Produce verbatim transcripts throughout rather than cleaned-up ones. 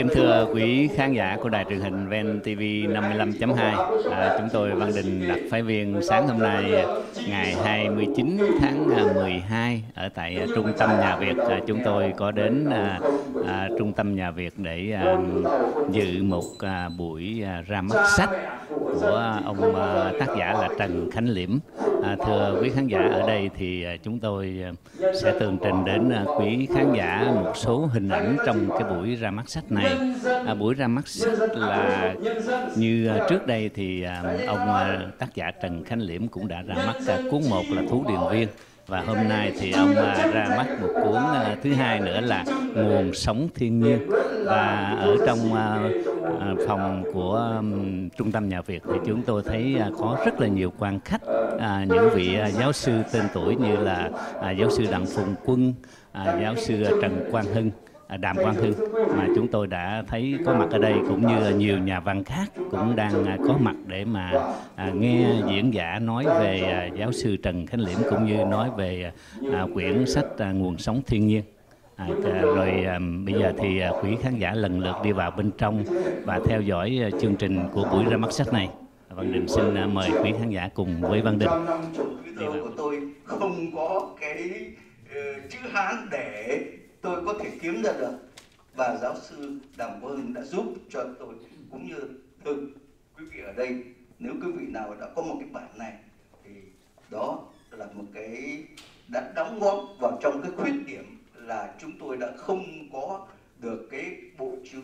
Kính thưa quý khán giả của đài truyền hình vê en ti vi năm mươi lăm chấm hai, à, chúng tôi Văn Đình, đặc phái viên, sáng hôm nay ngày hai mươi chín tháng mười hai ở tại à, trung tâm nhà Việt, à, chúng tôi có đến à, à, trung tâm nhà Việt để à, dự một à, buổi à, ra mắt sách của ông à, tác giả là Trần Khánh Liễm. À, thưa quý khán giả, ở đây thì à, chúng tôi à, sẽ tường trình đến à, quý khán giả một số hình ảnh trong cái buổi ra mắt sách này. À, buổi ra mắt sách là như à, trước đây thì à, ông à, tác giả Trần Khánh Liễm cũng đã ra mắt à, cuốn một là Thú Điền Viên, và hôm nay thì ông à, ra mắt một cuốn à, thứ hai nữa là Nguồn Sống Thiên Nhiên. Và ở trong à, à, phòng của um, trung tâm nhà Việt thì chúng tôi thấy à, có rất là nhiều quan khách, à, những vị à, giáo sư tên tuổi như là à, giáo sư Đặng Phùng Quân, à, giáo sư Trần Quang Hưng, à, Đàm Quang Hưng mà chúng tôi đã thấy có mặt ở đây, cũng như nhiều nhà văn khác cũng đang à, có mặt để mà à, nghe diễn giả nói về à, giáo sư Trần Khánh Liễm, cũng như nói về à, quyển sách à, Nguồn Sống Thiên Nhiên. À, rồi à, bây giờ thì à, quý khán giả lần lượt đi vào bên trong và theo dõi à, chương trình của buổi ra mắt sách này. Văn Đình xin à, mời quý khán giả cùng với Văn Đình. Trong năm chục video của tôi không có cái uh, chữ Hán để tôi có thể kiếm ra được, và giáo sư Đàm Quang Hưng đã giúp cho tôi, cũng như thưa quý vị ở đây, nếu quý vị nào đã có một cái bản này thì đó là một cái đã đóng góp vào trong cái khuyết điểm là chúng tôi đã không có được cái bộ chữ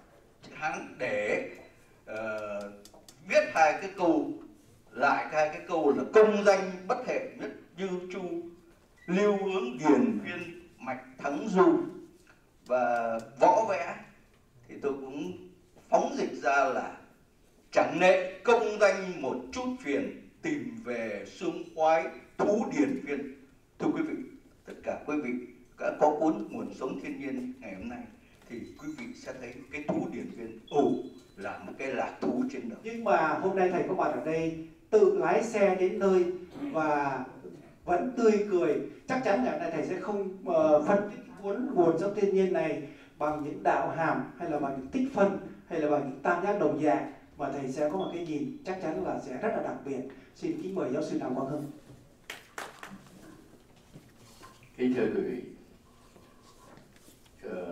Hán để uh, viết hai cái câu lại hai cái câu là công danh bất hệ nhất như chu, lưu hướng điền viên mạch thắng du, và võ vẽ thì tôi cũng phóng dịch ra là chẳng nệ công danh một chút phiền, tìm về sương khoái thú điền viên. Thưa quý vị, tất cả quý vị đã có cuốn Nguồn Sống Thiên Nhiên ngày hôm nay thì quý vị sẽ thấy cái thú điền viên ồ là một cái lạc thú trên đời. Nhưng mà hôm nay thầy có mặt ở đây, tự lái xe đến nơi và vẫn tươi cười, chắc chắn là thầy sẽ không uh, phân tích cuốn Nguồn Sống Thiên Nhiên này bằng những đạo hàm hay là bằng những tích phân hay là bằng những tam giác đồng dạng, mà thầy sẽ có một cái nhìn chắc chắn là sẽ rất là đặc biệt. Xin kính mời giáo sư Đàm Quang Hưng. Kính thưa quý vị, uh,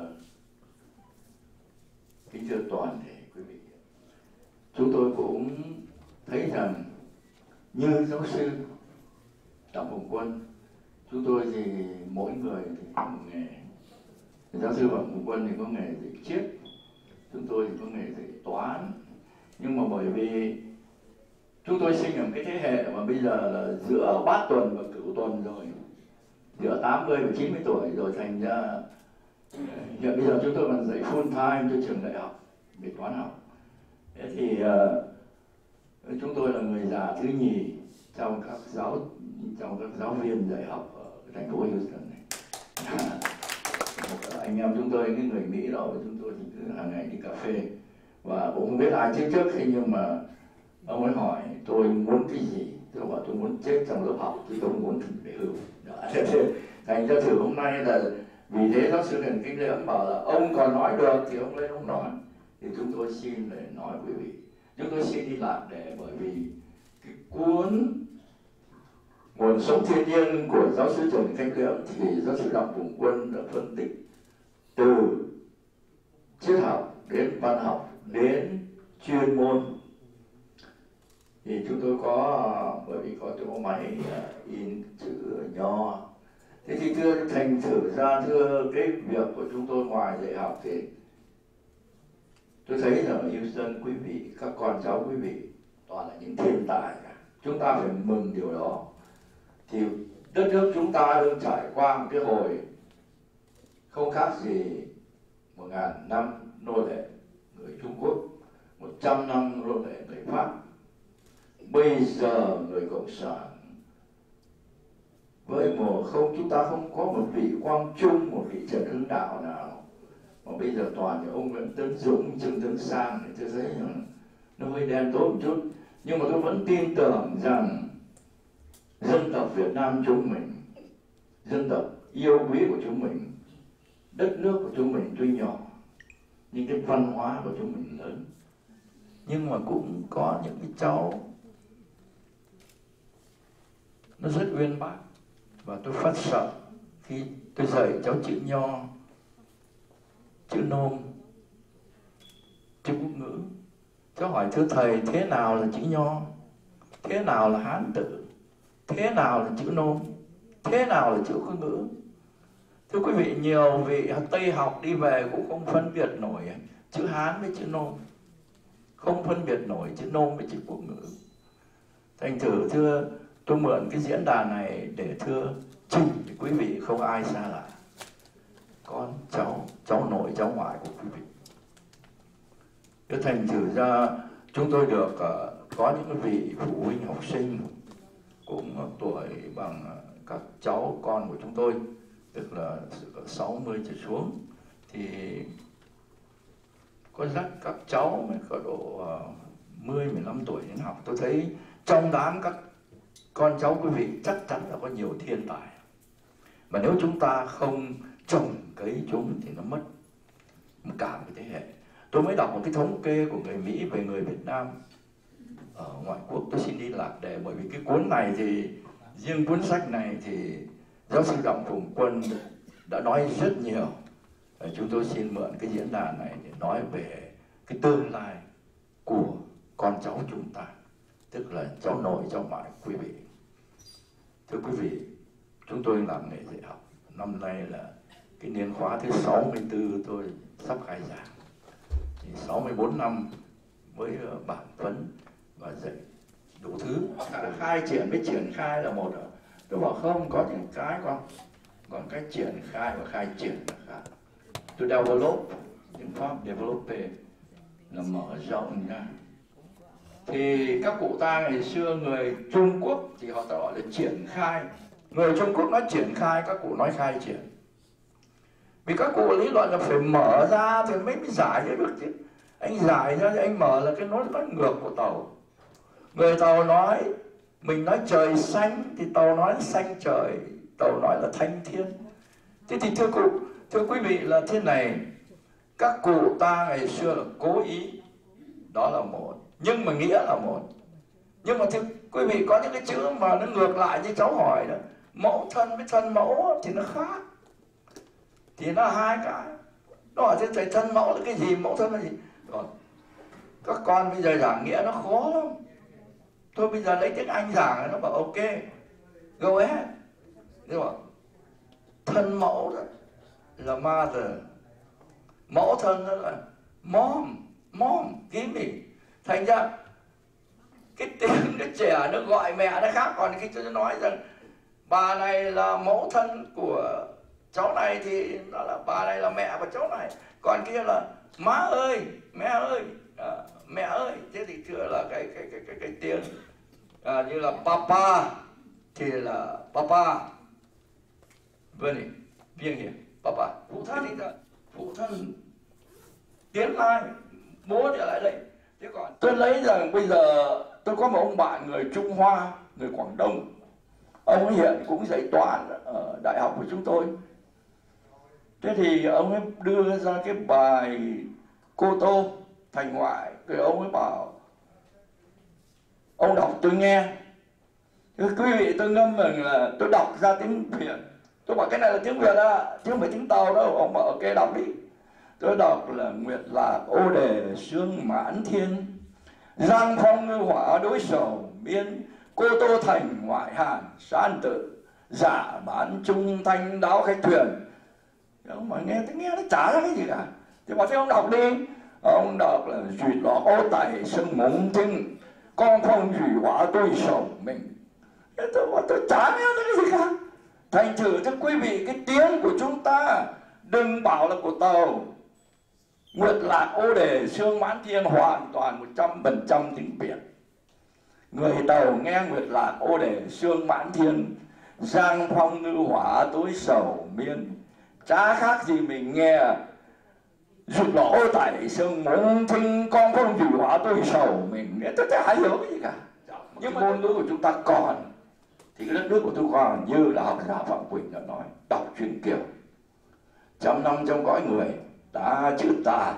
kính thưa toàn thể quý vị, chúng tôi cũng thấy rằng như giáo sư Đặng Phùng Quân, chúng tôi thì mỗi người thì có một nghề. Giáo sư Đặng Phùng Quân thì có nghề dạy triết, chúng tôi thì có nghề dạy toán. Nhưng mà bởi vì chúng tôi sinh ở cái thế hệ mà bây giờ là giữa bát tuần và cửu tuần rồi, giữa tám mươi và chín mươi tuổi rồi, thành ra hiện bây giờ chúng tôi còn dạy full time cho trường đại học về toán học. Thế thì uh, chúng tôi là người già thứ nhì trong các giáo trong các giáo viên dạy học ở thành phố Houston này. Anh em chúng tôi, cái người Mỹ đó, chúng tôi thì cứ hàng ngày đi cà phê, và cũng không biết ai chết trước khi, nhưng mà ông ấy hỏi tôi muốn cái gì, tôi bảo tôi muốn chết trong lớp học, chứ tôi không muốn về hưu. Thành ra thử hôm nay là vì thế giáo sư Trần Khánh Liễm bảo là ông còn nói được thì ông lên ông nói, thì chúng tôi xin để nói quý vị, chúng tôi xin đi lại để bởi vì cái cuốn Nguồn Sống Thiên Nhiên của giáo sư Trần Khánh Liễm thì giáo sư Đặng Phùng Quân đã phân tích từ triết học đến văn học đến chuyên môn. Thì chúng tôi có, bởi vì có chỗ máy in chữ nho. Thế thì thưa thành thử ra, thưa cái việc của chúng tôi ngoài dạy học thì tôi thấy rằng ở Houston quý vị, các con cháu quý vị toàn là những thiên tài cả. Chúng ta phải mừng điều đó. Thì đất nước chúng ta đang trải qua một cái hồi không khác gì một ngàn năm nô lệ người Trung Quốc, một trăm năm nô lệ người Pháp. Bây giờ người cộng sản với một không, chúng ta không có một vị Quang Trung, một vị Trần Hưng Đạo nào, mà bây giờ toàn những ông Nguyễn Tấn Dũng, Trương Tấn Sang thì tôi thấy nó hơi đen tối một chút. Nhưng mà tôi vẫn tin tưởng rằng dân tộc Việt Nam chúng mình, dân tộc yêu quý của chúng mình, đất nước của chúng mình tuy nhỏ những cái văn hóa của chúng mình lớn. Nhưng mà cũng có những cái cháu nó rất uyên bác, và tôi phát sợ khi tôi dạy cháu chữ Nho, chữ Nôm, chữ Quốc ngữ. Cháu hỏi thưa thầy, thế nào là chữ Nho, thế nào là Hán tự, thế nào là chữ Nôm, thế nào là chữ Quốc ngữ? Thưa quý vị, nhiều vị Tây học đi về cũng không phân biệt nổi chữ Hán với chữ Nôm, không phân biệt nổi chữ Nôm với chữ Quốc ngữ. Thành thử thưa, tôi mượn cái diễn đàn này để thưa trình thì quý vị không ai xa lạ, con cháu, cháu nội, cháu ngoại của quý vị. Thế thành thử ra chúng tôi được uh, có những vị phụ huynh học sinh cũng uh, tuổi bằng uh, các cháu con của chúng tôi, tức là sáu mươi trở xuống, thì có dắt các cháu mới có độ uh, mười mười lăm tuổi đến học. Tôi thấy trong đám các con cháu quý vị chắc chắn là có nhiều thiên tài, mà nếu chúng ta không trồng cấy chúng thì nó mất cả một thế hệ. Tôi mới đọc một cái thống kê của người Mỹ về người Việt Nam ở ngoại quốc, tôi xin đi lạc đề, bởi vì cái cuốn này thì riêng cuốn sách này thì giáo sư Đặng Phùng Quân đã nói rất nhiều. Chúng tôi xin mượn cái diễn đàn này để nói về cái tương lai của con cháu chúng ta, tức là cháu nội, cháu ngoại quý vị. Thưa quý vị, chúng tôi làm nghề dạy học, năm nay là cái niên khóa thứ sáu mươi tư tôi sắp khai giảng. Thì sáu mươi bốn năm với bản vấn và dạy đủ thứ. Khai triển với triển khai là một. Tôi bảo không, có những cái còn còn cái triển khai và khai triển là khác. Tôi develop, những pháp develope là mở rộng ra. Thì các cụ ta ngày xưa người Trung Quốc thì họ ta gọi là triển khai. Người Trung Quốc nói triển khai, các cụ nói khai triển. Vì các cụ lý luận là phải mở ra thì mới giải ra được chứ. Anh giải ra thì anh mở là cái nối bắt ngược của tàu. Người Tàu nói, mình nói trời xanh thì Tàu nói xanh trời, Tàu nói là thanh thiên. Thế thì thưa cụ, thưa quý vị là thế này, các cụ ta ngày xưa là cố ý, đó là một, nhưng mà nghĩa là một. Nhưng mà thưa quý vị, có những cái chữ mà nó ngược lại như cháu hỏi đó, mẫu thân với thân mẫu thì nó khác. Thì nó hai cái. Nó hỏi thế thầy, thân mẫu là cái gì, mẫu thân là gì? Rồi, các con bây giờ giảng nghĩa nó khó lắm. Thôi bây giờ lấy tiếng Anh giảng, nó bảo ok, go ahead. Nhưng mà thân mẫu đó là mother, mẫu thân đó là mom, mom, give me. Thành ra cái tiếng đứa trẻ nó gọi mẹ nó khác. Còn khi tôi nói rằng bà này là mẫu thân của cháu này thì nó là bà này là mẹ của cháu này. Còn kia là má ơi, mẹ ơi, à, mẹ ơi. Thế thì thưa là cái cái cái cái, cái tiếng à, như là papa thì là papa. Vâng nhỉ, riêng nhỉ, papa. Phụ thân thì là phụ thân tiến lai, bố trở lại đây. Thế còn tôi lấy rằng bây giờ tôi có một ông bạn người Trung Hoa, người Quảng Đông. Ông ấy hiện cũng dạy toán ở đại học của chúng tôi. Thế thì ông ấy đưa ra cái bài Cô Tô Thành Ngoại. Rồi ông ấy bảo, ông đọc tôi nghe. Thế quý vị, tôi ngâm rằng là tôi đọc ra tiếng Việt. Tôi bảo cái này là tiếng Việt á, chứ không phải tiếng Tàu đâu. Ông bảo ok, đọc đi. Tôi đọc là Nguyệt Lạc ô đề sương mãn thiên, giang phong ngư hỏa đối sầu miên, Cô Tô Thành ngoại hàn san tự, giả bán trung thanh đáo khách thuyền. Ông mà nghe, tôi nghe nó chả ra cái gì cả. Thì bảo thế ông đọc đi. Ông đọc là duyệt lọ ô tẩy sương mông tinh, con phong dủy hỏa tôi sầu mình. Tôi bảo tôi chả nghe ra cái gì cả. Thành thử cho quý vị, cái tiếng của chúng ta đừng bảo là của Tàu. Nguyệt Lạc ô đề sương mãn thiên hoàn toàn một trăm phần trăm tiếng Việt. Người Tàu nghe Nguyệt Lạc ô đề sương mãn thiên, giang phong ngư hỏa tối sầu miên, chả khác gì mình nghe rụt lõ ô tẩy sương mông thinh, con phong dủy hỏa tôi sầu mình. Tôi chả hiểu cái gì cả. Nhưng mà ngôn ngữ của chúng ta còn, thì cái đất nước của tôi còn, như là học giả Phạm Quỳnh đã nói, đọc truyện Kiều. Trăm năm trong cõi người, ta chữ tà,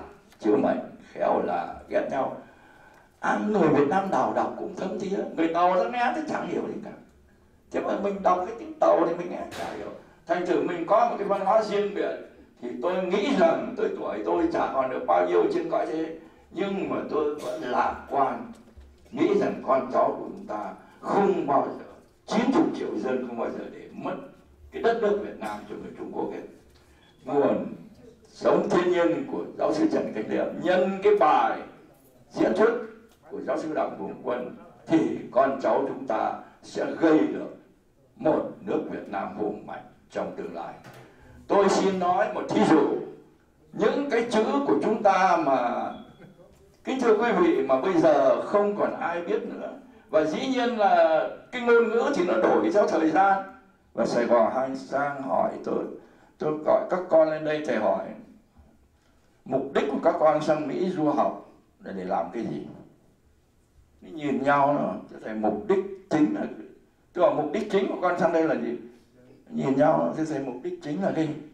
chiếu mệnh khéo là ghét nhau. À, người Việt Nam nào đọc cũng thấm thía, người Tàu nó nghe thì chẳng hiểu gì cả. Thế mà mình đọc cái tiếng Tàu thì mình nghe chẳng hiểu. Thành thử mình có một cái văn hóa riêng biệt. Thì tôi nghĩ rằng tới tuổi tôi chả còn được bao nhiêu trên cõi thế, nhưng mà tôi vẫn lạc quan, nghĩ rằng con cháu của chúng ta không bao giờ, chín mươi triệu dân không bao giờ để mất cái đất nước Việt Nam cho người Trung Quốc hết. Nguồn sống thiên nhiên của giáo sư Trần Cảnh Liệm nhân cái bài diễn thuyết của giáo sư Đặng Hùng Quân thì con cháu chúng ta sẽ gây được một nước Việt Nam hùng mạnh trong tương lai. Tôi xin nói một thí dụ, những cái chữ của chúng ta mà kính thưa quý vị mà bây giờ không còn ai biết nữa, và dĩ nhiên là cái ngôn ngữ thì nó đổi theo thời gian. Và Sài Gòn Anh sang hỏi tôi, tôi gọi các con lên đây, thầy hỏi mục đích của các con sang Mỹ du học là để làm cái gì? Nhìn nhau nó thầy mục đích chính là, tôi hỏi mục đích chính của con sang đây là gì? Nhìn nhau nó thầy mục đích chính là cái gì?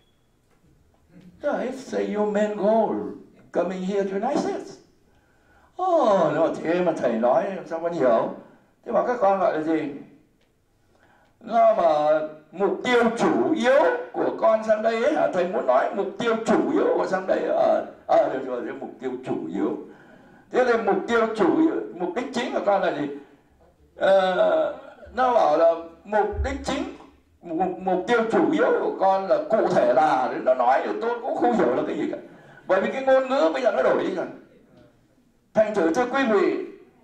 It's say your main goal coming here to United States. Oh, nó thế mà thầy nói sao con hiểu? Thế mà các con gọi là gì? Nó mà mục tiêu chủ yếu của con sang đây ấy hả? Thầy muốn nói mục tiêu chủ yếu của sang đây ở à, à, được rồi, cái mục tiêu chủ yếu. Thế là mục tiêu chủ yếu, mục đích chính của con là gì? À, nó bảo là mục đích chính, mục, mục tiêu chủ yếu của con là cụ thể là, nó nói thì tôi cũng không hiểu là cái gì cả. Bởi vì cái ngôn ngữ bây giờ nó đổi đi rồi. Thành thử thưa quý vị,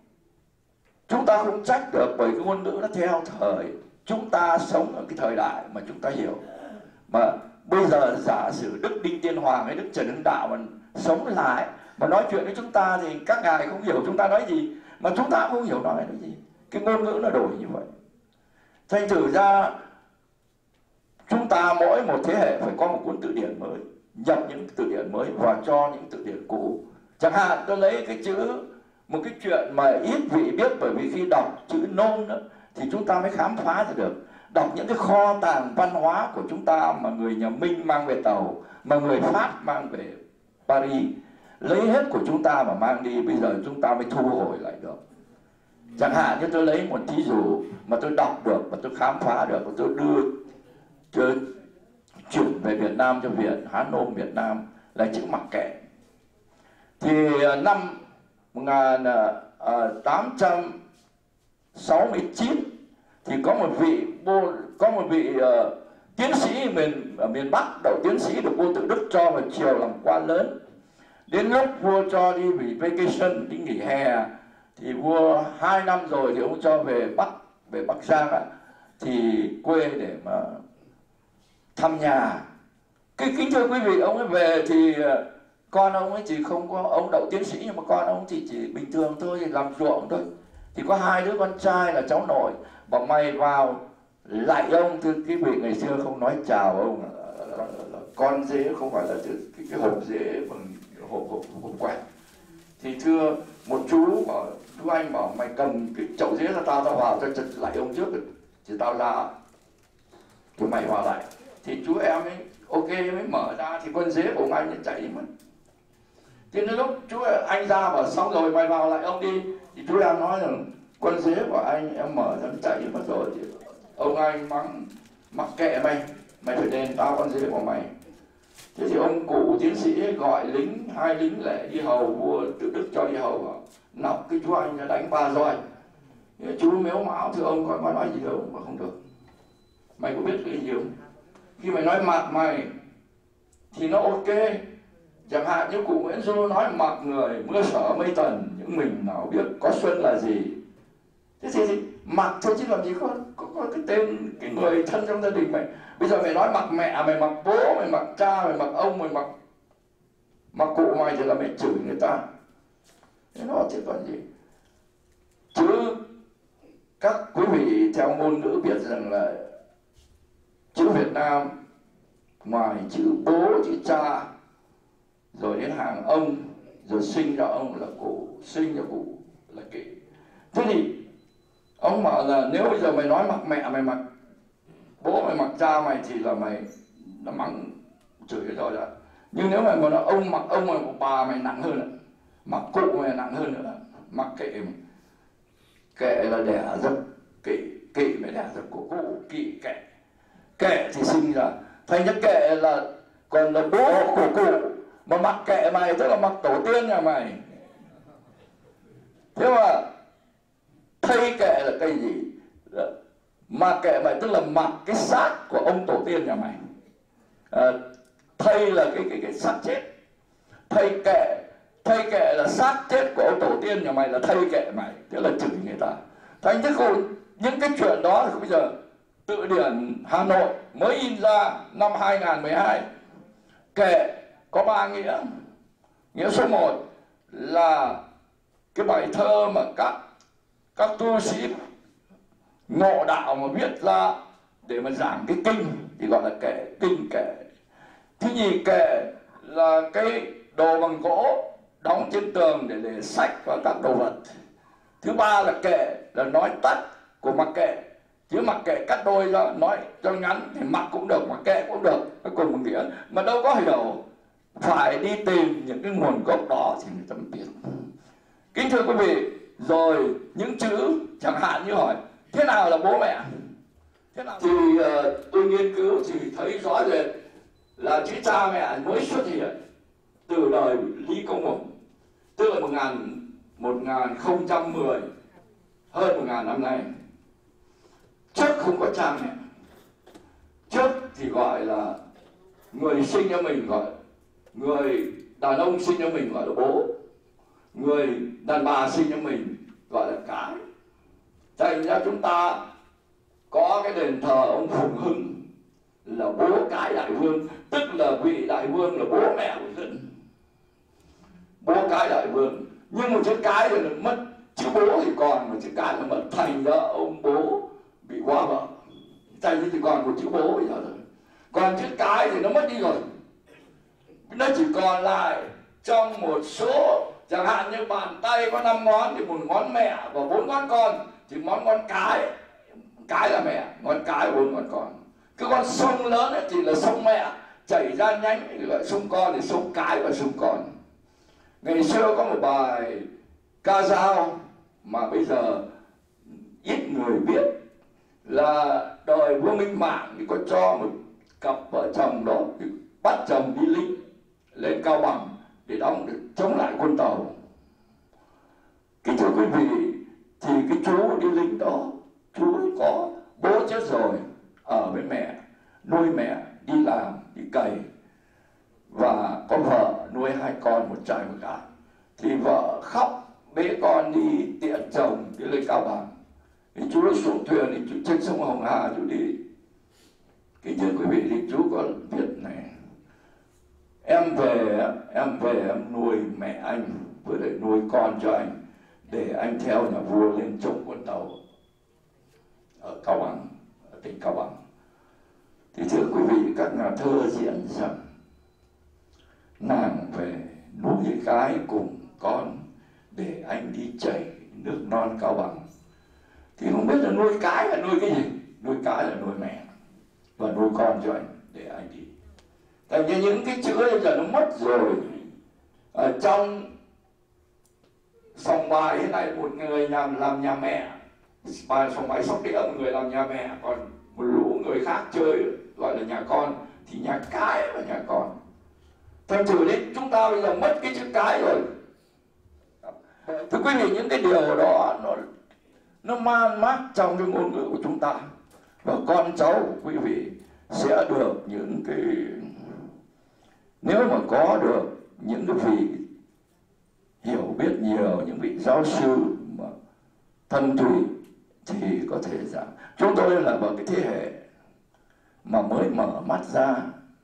chúng ta không trách được bởi cái ngôn ngữ nó theo thời. Chúng ta sống ở cái thời đại mà chúng ta hiểu. Mà bây giờ giả sử Đức Đinh Tiên Hoàng hay Đức Trần Hưng Đạo mà sống lại mà nói chuyện với chúng ta thì các ngài không hiểu chúng ta nói gì, mà chúng ta không hiểu nói cái gì. Cái ngôn ngữ nó đổi như vậy. Thành thử ra chúng ta mỗi một thế hệ phải có một cuốn tự điển mới, nhập những từ điển mới và cho những từ điển cũ. Chẳng hạn tôi lấy cái chữ, một cái chuyện mà ít vị biết, bởi vì khi đọc chữ nôm đó, thì chúng ta mới khám phá được. Đọc những cái kho tàng văn hóa của chúng ta mà người nhà Minh mang về Tàu, mà người Pháp mang về Paris, lấy hết của chúng ta mà mang đi, bây giờ chúng ta mới thu hồi lại được. Chẳng hạn như tôi lấy một thí dụ mà tôi đọc được và tôi khám phá được và tôi đưa tôi chuyển về Việt Nam cho Viện Hán Nôm Việt Nam là chữ mặc kệ. Thì năm một nghìn tám trăm sáu mươi chín thì có một vị có một vị uh, tiến sĩ miền ở miền Bắc, đậu tiến sĩ được vua Tự Đức cho vào triều làm quan lớn. Đến lúc vua cho đi vì vacation, đi nghỉ hè, thì vua hai năm rồi thì ông cho về Bắc, về Bắc Giang ạ, thì quê để mà thăm nhà. Cái kính thưa quý vị, ông ấy về thì con ông ấy chỉ không có, ông đậu tiến sĩ nhưng mà con ông thì chỉ bình thường thôi, thì làm ruộng thôi. Thì có hai đứa con trai là cháu nội, bảo mày vào lại ông. Thưa quý vị, ngày xưa không nói chào ông là, là, là, là con dế, không phải là cái, cái hộp dế bằng hộp, hộp, hộp quẹt. Thì thưa một chú bảo, chú anh bảo mày cầm cái chậu dế ra, tao tao vào, tao chật lại ông trước, thì tao ra, thì mày vào lại. Thì chú em ấy ok mới mở ra, thì con dế của ông anh nó chạy đi mất. Thì đến lúc chú anh ra bảo xong rồi mày vào lại ông đi, thì chú em nói rằng con dế của anh em mở ra nó chạy đi mất rồi. Thì ông anh mắng mặc kệ mày, mày phải đền tao con dế của mày. Thế thì ông cụ tiến sĩ gọi lính, hai lính lệ đi hầu, vua Tự Đức cho đi hầu vào, nọc cái chú anh đánh ba roi. Chú mếu mão, thưa ông có nói gì đâu mà không được. Mày có biết cái gì không? Khi mày nói mặc mày thì nó ok. Chẳng hạn như cụ Nguyễn Du nói mặc người mưa sở mây tần, những mình nào biết có xuân là gì. Thế thì, thì mặc thôi chứ làm gì có, có, có cái tên cái người thân trong gia đình mày. Bây giờ mày nói mặc mẹ, mày mặc bố, mày mặc cha, mày mặc ông, mày mặc mặc cụ mày thì là mày chửi người ta. Thế nó chứ còn gì. Chứ các quý vị theo ngôn ngữ biết rằng là chữ Việt Nam ngoài chữ bố, chữ cha, rồi đến hàng ông, rồi sinh ra ông là cụ, sinh ra cụ là kỵ. Thế thì ông bảo là nếu bây giờ mày nói mặc mẹ, mày mặc bố, mày mặc cha mày thì là mày nó mắng chửi rồi đó. Nhưng nếu mà nói ông mặc ông mà bà mày nặng hơn nữa, mặc cụ mày nặng hơn nữa, mặc kệ mày. Kệ là đẻ rất kỵ, kỵ mới đẻ rất của cụ, kỵ kệ. Kệ thì sinh ra, thành ra kệ là còn là bố của cụ, mà mặc kệ mày tức là mặc tổ tiên nhà mày. Thế mà thây kệ là cái gì? Mặc kệ mày tức là mặc cái xác của ông tổ tiên nhà mày. À, thây là cái cái cái xác chết. Thây kệ, thây kệ là xác chết của ông tổ tiên nhà mày, là thây kệ mày, tức là chửi người ta. Thành chứ không, những cái chuyện đó thì bây giờ Từ điển Hà Nội mới in ra năm hai nghìn không trăm mười hai. Kệ có ba nghĩa. Nghĩa số một là cái bài thơ mà các các tu sĩ ngộ đạo mà viết ra để mà giảng cái kinh thì gọi là kệ, kinh kệ. Thứ nhì, kệ là cái đồ bằng gỗ đóng trên tường để để sách và các đồ vật. Thứ ba là kệ là nói tắt của mặc kệ, chứ mặc kệ cắt đôi ra nói cho ngắn thì mặc cũng được, mặc kệ cũng được, nó cùng một nghĩa. Mà đâu có hiểu, phải đi tìm những cái nguồn gốc đó thì người ta mới biết. Kính thưa quý vị, rồi những chữ chẳng hạn như hỏi thế nào là bố mẹ, thế nào thì uh, tôi nghiên cứu thì thấy rõ rệt là chữ cha mẹ mới xuất hiện từ đời Lý Công Uẩn, tức là một nghìn không trăm mười, hơn một nghìn năm nay. Trước không có cha mẹ, trước thì gọi là người sinh cho mình gọi người đàn ông sinh cho mình gọi là bố, người đàn bà sinh cho mình gọi là cái. Thành ra chúng ta có cái đền thờ ông Phùng Hưng là bố cái đại vương, tức là vị đại vương là bố mẹ của dân, bố cái đại vương. Nhưng một chữ cái rồi mất, chữ bố thì còn, một chữ cái là mất. Thành ra ông bố bị qua vợ, thành ra thì còn một chữ bố bây giờ rồi. Còn chữ cái thì nó mất đi rồi, nó chỉ còn lại trong một số, chẳng hạn như bàn tay có năm ngón thì một ngón mẹ và bốn ngón con, thì món ngón cái, cái là mẹ, ngón cái bốn ngón con. Cái con sông lớn ấy thì là sông mẹ chảy ra nhánh thì gọi sông con, thì sông cái và sông con. Ngày xưa có một bài ca dao mà bây giờ ít người biết, là đời vua Minh Mạng thì có cho một cặp vợ chồng đó thì bắt chồng đi lính lên Cao Bằng để đóng để chống lại quân Tàu. Kính thưa quý vị, thì cái chú đi lính đó, chú có bố chết rồi, ở với mẹ, nuôi mẹ, đi làm, đi cày, và có vợ nuôi hai con, một trai một gái. Thì vợ khóc bế con đi tiễn chồng đi lên Cao Bằng. Thì chú xuống thuyền thì chú trên sông Hồng Hà chú đi. Kính thưa quý vị, thì chú có viết này: em về, em về em nuôi mẹ anh với lại nuôi con cho anh, để anh theo nhà vua lên chống quân Tàu ở Cao Bằng, ở tỉnh Cao Bằng. Thì thưa quý vị, các nhà thơ diễn rằng nàng về nuôi cái cùng con, để anh đi chảy nước non Cao Bằng. Thì không biết là nuôi cái là nuôi cái gì? Nuôi cái là nuôi mẹ và nuôi con cho anh để anh đi. Tại vì những cái chữ bây giờ nó mất rồi. Ở trong sòng bài thế này, một người làm, làm nhà mẹ, bài sòng bài Sóc Đĩa một người làm nhà mẹ, còn một lũ người khác chơi gọi là nhà con, thì nhà cái và nhà con. Thành thử đến chúng ta bây giờ mất cái chữ cái rồi. Thưa quý vị, những cái điều đó nó nó man mác trong cái ngôn ngữ của chúng ta, và con cháu của quý vị sẽ được những cái, nếu mà có được những cái vị hiểu biết nhiều, những vị giáo sư mà thân thủy, thì có thể rằng chúng tôi là một cái thế hệ mà mới mở mắt ra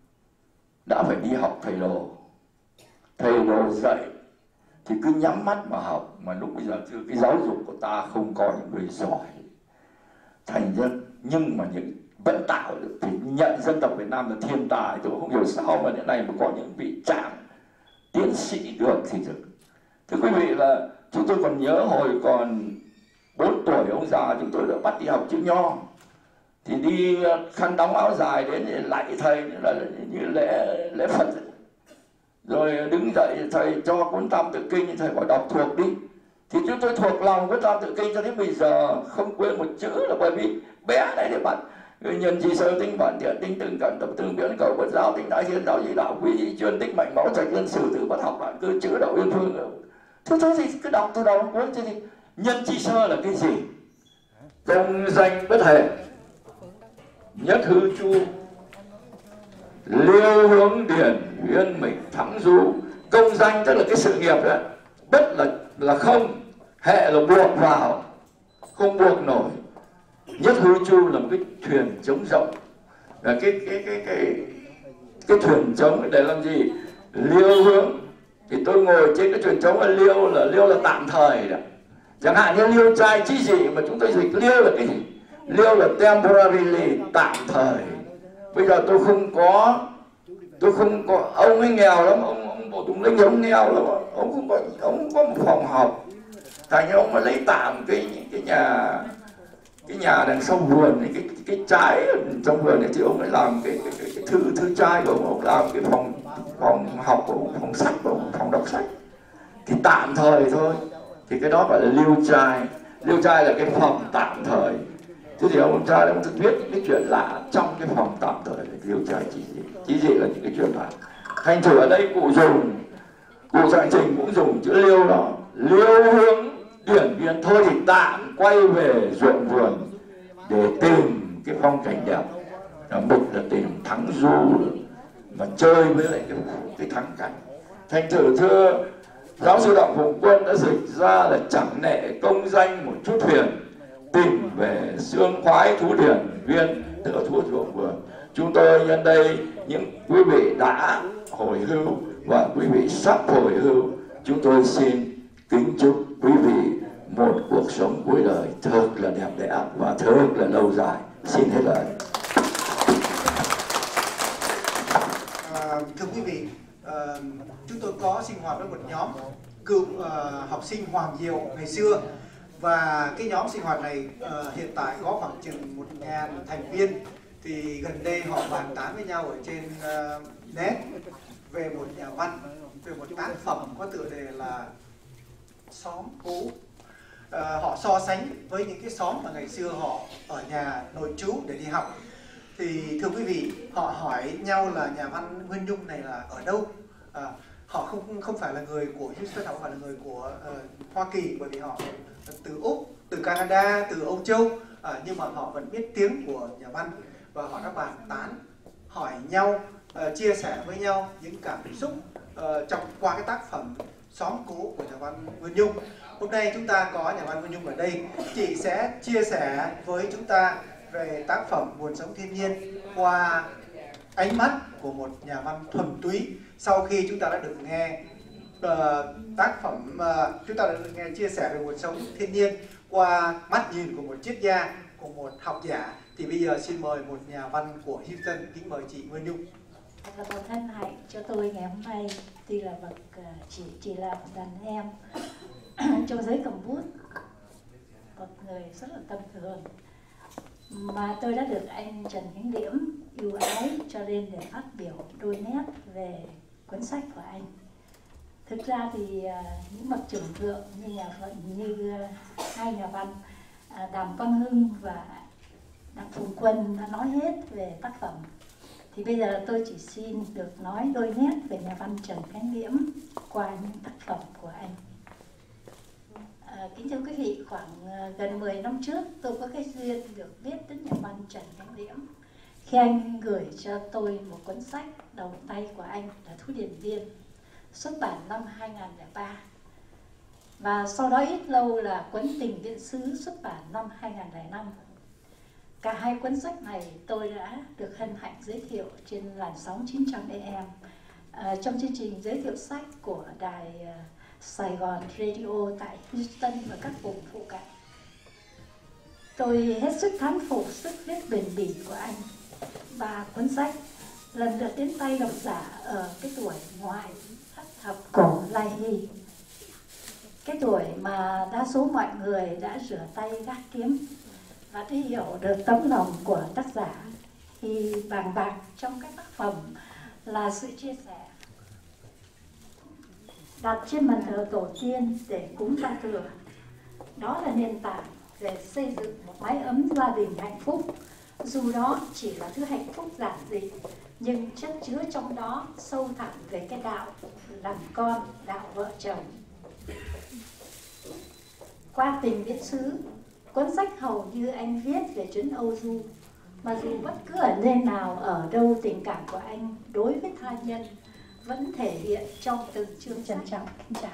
đã phải đi học thầy đồ. Thầy đồ dạy thì cứ nhắm mắt mà học, mà lúc bây giờ cái giáo dục của ta không có những người giỏi. Thành ra nhưng mà những vẫn tạo được, thì nhận dân tộc Việt Nam là thiên tài. Tôi không hiểu sao mà đến nay mà có những vị trạng tiến sĩ được thì được. Thưa quý vị, là chúng tôi còn nhớ hồi còn bốn tuổi ông già chúng tôi đã bắt đi học chữ nho, thì đi khăn đóng áo dài đến để lạy thầy, là như lễ lễ Phật. rồi đứng dậy thầy cho cuốn Tam Tự Kinh, thầy bảo đọc thuộc đi. Thì chúng tôi thuộc lòng cuốn Tam Tự Kinh cho đến bây giờ không quên một chữ, là bởi vì bé này để bạn nhân chi sơ tinh bản thiện tinh từng cận tập tương biến cầu bất giáo tinh đại hiến đạo dị đạo quý chuyên tích mạnh máu trạch nhân sử tử bất học bản cơ chữ đạo uyên phương. Thế thôi thì cứ đọc từ đầu đến cuối. Thế thì nhân chi sơ là cái gì? Công danh bất hệ, nhất hư chu, liêu hướng điển, uyên mịch thắng du. Công danh tức là cái sự nghiệp đấy, bất là là không, hệ là buộc vào, không buộc nổi. Nhất hư chu là một cái thuyền trống rộng, là cái cái cái cái cái thuyền trống để làm gì? Liêu hướng. Thì tôi ngồi trên cái thuyền trống là liêu, là liêu là tạm thời đó. Chẳng hạn như liêu trai chi gì mà chúng tôi dịch liêu là cái gì? Liêu là temporarily, tạm thời. Bây giờ tôi không có, tôi không có, ông ấy nghèo lắm, ông ông Bộ Tùng Linh ông nghèo lắm, ông không có, ông không có một phòng học, thành ông mà lấy tạm cái cái nhà cái nhà đằng sau vườn này, cái cái trái trong vườn này, thì ông ấy làm cái cái, cái, cái thư thư trai của ông, ông làm cái phòng phòng học của ông, phòng sách của ông, phòng đọc sách, thì tạm thời thôi. Thì cái đó gọi là liêu trai. Liêu trai là cái phòng tạm thời. Thế thì ông trai ông thực viết những cái chuyện lạ trong cái phòng tạm thời là liêu trai chỉ dị. Chỉ dị là những cái chuyện lạ. Thành thử ở đây cụ dùng, cụ Trạng Trình cũng dùng chữ liêu đó, liêu hướng điển viên. Thôi thì tạm quay về ruộng vườn để tìm cái phong cảnh đẹp. Mục là tìm thắng du mà chơi với lại cái, cái thắng cảnh. Thành thử thưa giáo sư Đặng Phùng Quân đã dịch ra là chẳng nệ công danh một chút thuyền, tìm về xương khoái thú điển viên, tức là thú ruộng vườn. Chúng tôi nhân đây những quý vị đã hồi hưu và quý vị sắp hồi hưu, chúng tôi xin kính chúc quý vị một cuộc sống cuối đời thật là đẹp đẽ và thật là lâu dài. Xin hết lời. À, thưa quý vị, à, chúng tôi có sinh hoạt với một nhóm cựu uh, học sinh Hoàng Diệu ngày xưa, và cái nhóm sinh hoạt này uh, hiện tại có khoảng chừng một ngàn thành viên. Thì gần đây họ bàn tán với nhau ở trên uh, net về một nhà văn, về một tác phẩm có tựa đề là Xóm Cũ. Uh, họ so sánh với những cái xóm mà ngày xưa họ ở nhà nội trú để đi học. Thì thưa quý vị, họ hỏi nhau là nhà văn Nguyên Nhung này là ở đâu. Uh, họ không không phải là người của Houston, họ không phải là người của uh, Hoa Kỳ, bởi vì họ từ Úc, từ Canada, từ Âu Châu, uh, nhưng mà họ vẫn biết tiếng của nhà văn, và họ đã bàn tán, hỏi nhau, uh, chia sẻ với nhau những cảm xúc uh, trong qua cái tác phẩm Xóm Cũ của nhà văn Nguyên Nhung. Hôm nay chúng ta có nhà văn Nguyên Nhung ở đây, chị sẽ chia sẻ với chúng ta về tác phẩm Nguồn Sống Thiên Nhiên qua ánh mắt của một nhà văn thuần túy. Sau khi chúng ta đã được nghe uh, tác phẩm, uh, chúng ta đã được nghe chia sẻ về nguồn sống thiên nhiên qua mắt nhìn của một triết gia, của một học giả, thì bây giờ xin mời một nhà văn của Houston, kính mời chị Nguyên Nhung. Thật là một hân hạnh cho tôi ngày hôm nay, tuy là bậc uh, chỉ chỉ là một đàn em trong giới cầm bút, một người rất là tầm thường, mà tôi đã được anh Trần Khánh Liễm ưu ái cho lên để phát biểu đôi nét về cuốn sách của anh. Thực ra thì uh, những bậc trưởng thượng như nhà vận như uh, hai nhà văn uh, Đàm Quang Hưng và Đặng Phùng Quân đã nói hết về tác phẩm. Thì bây giờ tôi chỉ xin được nói đôi nét về nhà văn Trần Khánh Liễm qua những tác phẩm của anh. À, kính thưa quý vị, khoảng uh, gần mười năm trước tôi có cái duyên được biết đến nhà văn Trần Khánh Liễm khi anh gửi cho tôi một cuốn sách đầu tay của anh là Thú Điển Viên, xuất bản năm hai nghìn không trăm lẻ ba, và sau đó ít lâu là cuốn Tình Viễn Xứ xuất bản năm hai nghìn không trăm lẻ năm. Cả hai cuốn sách này tôi đã được hân hạnh giới thiệu trên làn sóng chín trăm A M à, trong chương trình giới thiệu sách của đài uh, Sài Gòn Radio tại Houston và các vùng phụ cận. Tôi hết sức thán phục sức viết bền bỉ của anh, và cuốn sách lần lượt đến tay độc giả ở cái tuổi ngoài thất thập cổ lai hy, cái tuổi mà đa số mọi người đã rửa tay gác kiếm và đã hiểu được tấm lòng của tác giả khi bàn bạc trong các tác phẩm là sự chia sẻ, đặt trên bàn thờ tổ tiên để cúng giao thừa. Đó là nền tảng để xây dựng một mái ấm gia đình hạnh phúc. Dù đó chỉ là thứ hạnh phúc giản dị, nhưng chất chứa trong đó sâu thẳm về cái đạo làm con, đạo vợ chồng. Qua Tình Viễn Xứ, cuốn sách hầu như anh viết về chuyến Âu Du, mà dù bất cứ ở nơi nào, ở đâu, tình cảm của anh đối với tha nhân vẫn thể hiện trong từng chương trân trọng. Kính chào.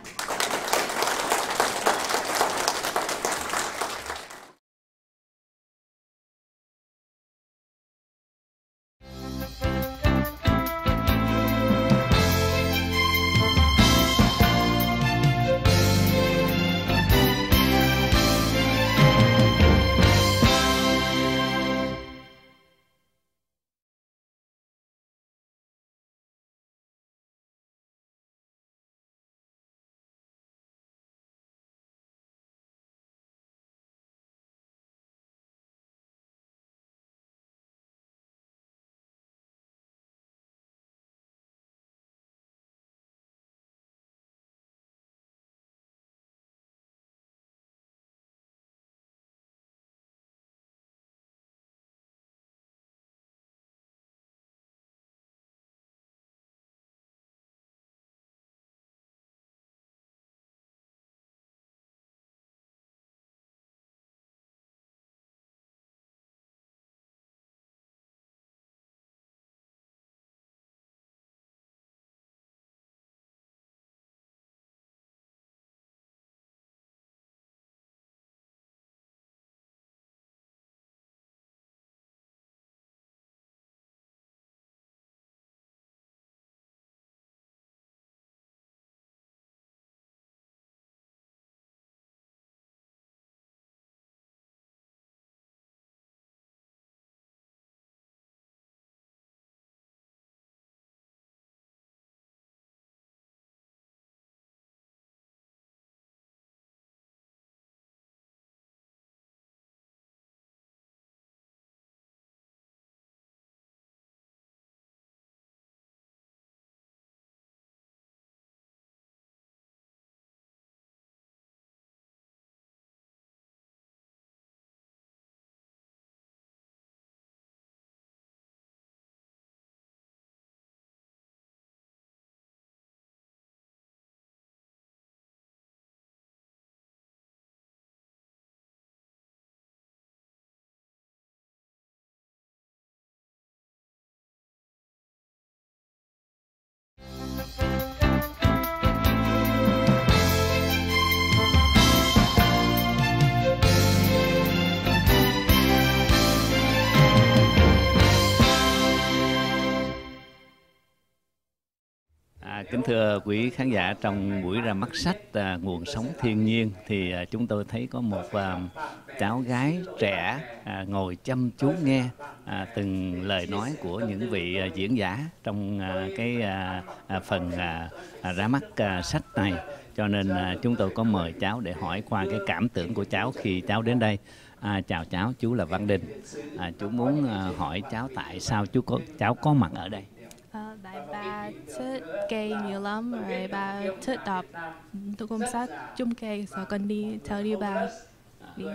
Kính thưa quý khán giả, trong buổi ra mắt sách à, Nguồn Sống Thiên Nhiên thì à, chúng tôi thấy có một à, cháu gái trẻ à, ngồi chăm chú nghe à, từng lời nói của những vị à, diễn giả trong à, cái à, à, phần à, à, ra mắt à, sách này. Cho nên à, chúng tôi có mời cháu để hỏi qua cái cảm tưởng của cháu khi cháu đến đây. À, chào cháu, chú là Văn Đình. À, chú muốn à, hỏi cháu tại sao chú có cháu có mặt ở đây? À, tại ba thích cây nhiều lắm, rồi ba thích đọc tôi cuốn sách chung cây, rồi con đi theo đi ba đi.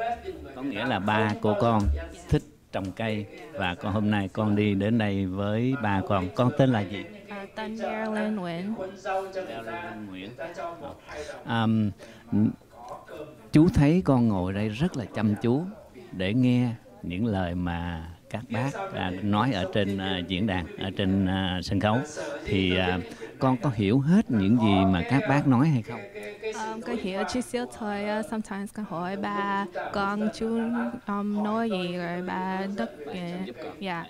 Có nghĩa là ba cô con thích trồng cây và con hôm nay con đi đến đây với ba con. Con tên là gì? À, tên Marilyn Nguyễn. Marilyn Nguyễn. À, chú thấy con ngồi đây rất là chăm chú để nghe những lời mà các bác à, nói ở trên à, diễn đàn, ở trên à, sân khấu, thì à, con có hiểu hết những gì mà các bác nói hay không? Um, con hiểu chút xíu thôi. Uh, sometimes con hỏi ba con chú um, nói gì rồi ba đất dạ.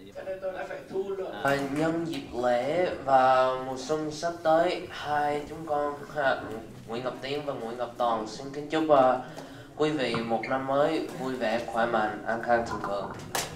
À, nhân dịp lễ và mùa xuân sắp tới, hai chúng con ha, Nguyễn Ngọc Tiến và Nguyễn Ngọc Toàn xin kính chúc uh, quý vị một năm mới vui vẻ, khỏe mạnh, an khang thịnh vượng.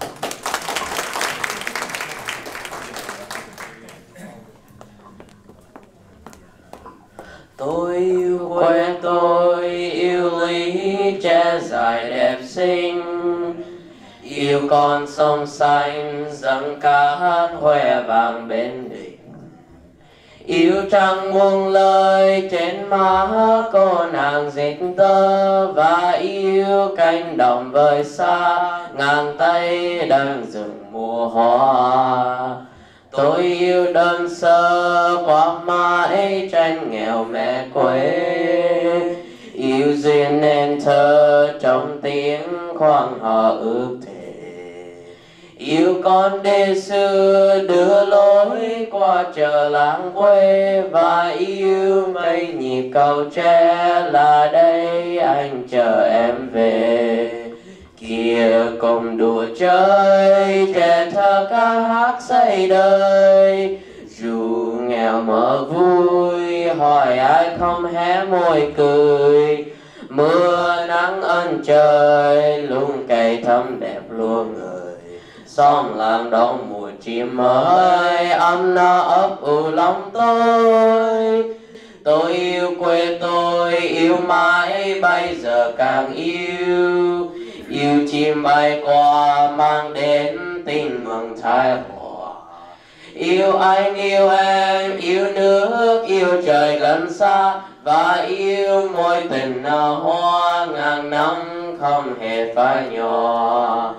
Tôi yêu quê tôi, yêu lý tre dài đẹp xinh, yêu con sông xanh dâng ca hát hoe vang bên đỉnh, Yêu chẳng buông lời trên má cô nàng dệt tơ, và yêu cánh đồng vời xa ngang tay đang rừng mùa hoa. Tôi yêu đơn sơ qua mái tranh nghèo mẹ quê, yêu duyên nên thơ trong tiếng khoang hò ước thề. Yêu con đê xưa đưa lối qua chợ làng quê, và yêu mây nhịp cầu tre là đây anh chờ em về. Kia cùng đùa chơi trẻ thơ ca hát say đời, dù nghèo mở vui hỏi ai không hé môi cười. Mưa nắng ân trời lung cây thắm đẹp luôn người, xóm làng đón mùa chim mới ấm no ấp ủ lòng tôi. Tôi yêu quê tôi yêu mãi bây giờ càng yêu, yêu chim bay qua mang đến tình mừng thái hòa. Yêu anh yêu em yêu nước yêu trời gần xa, và yêu mối tình nở hoa ngàn năm không hề phai nhỏ.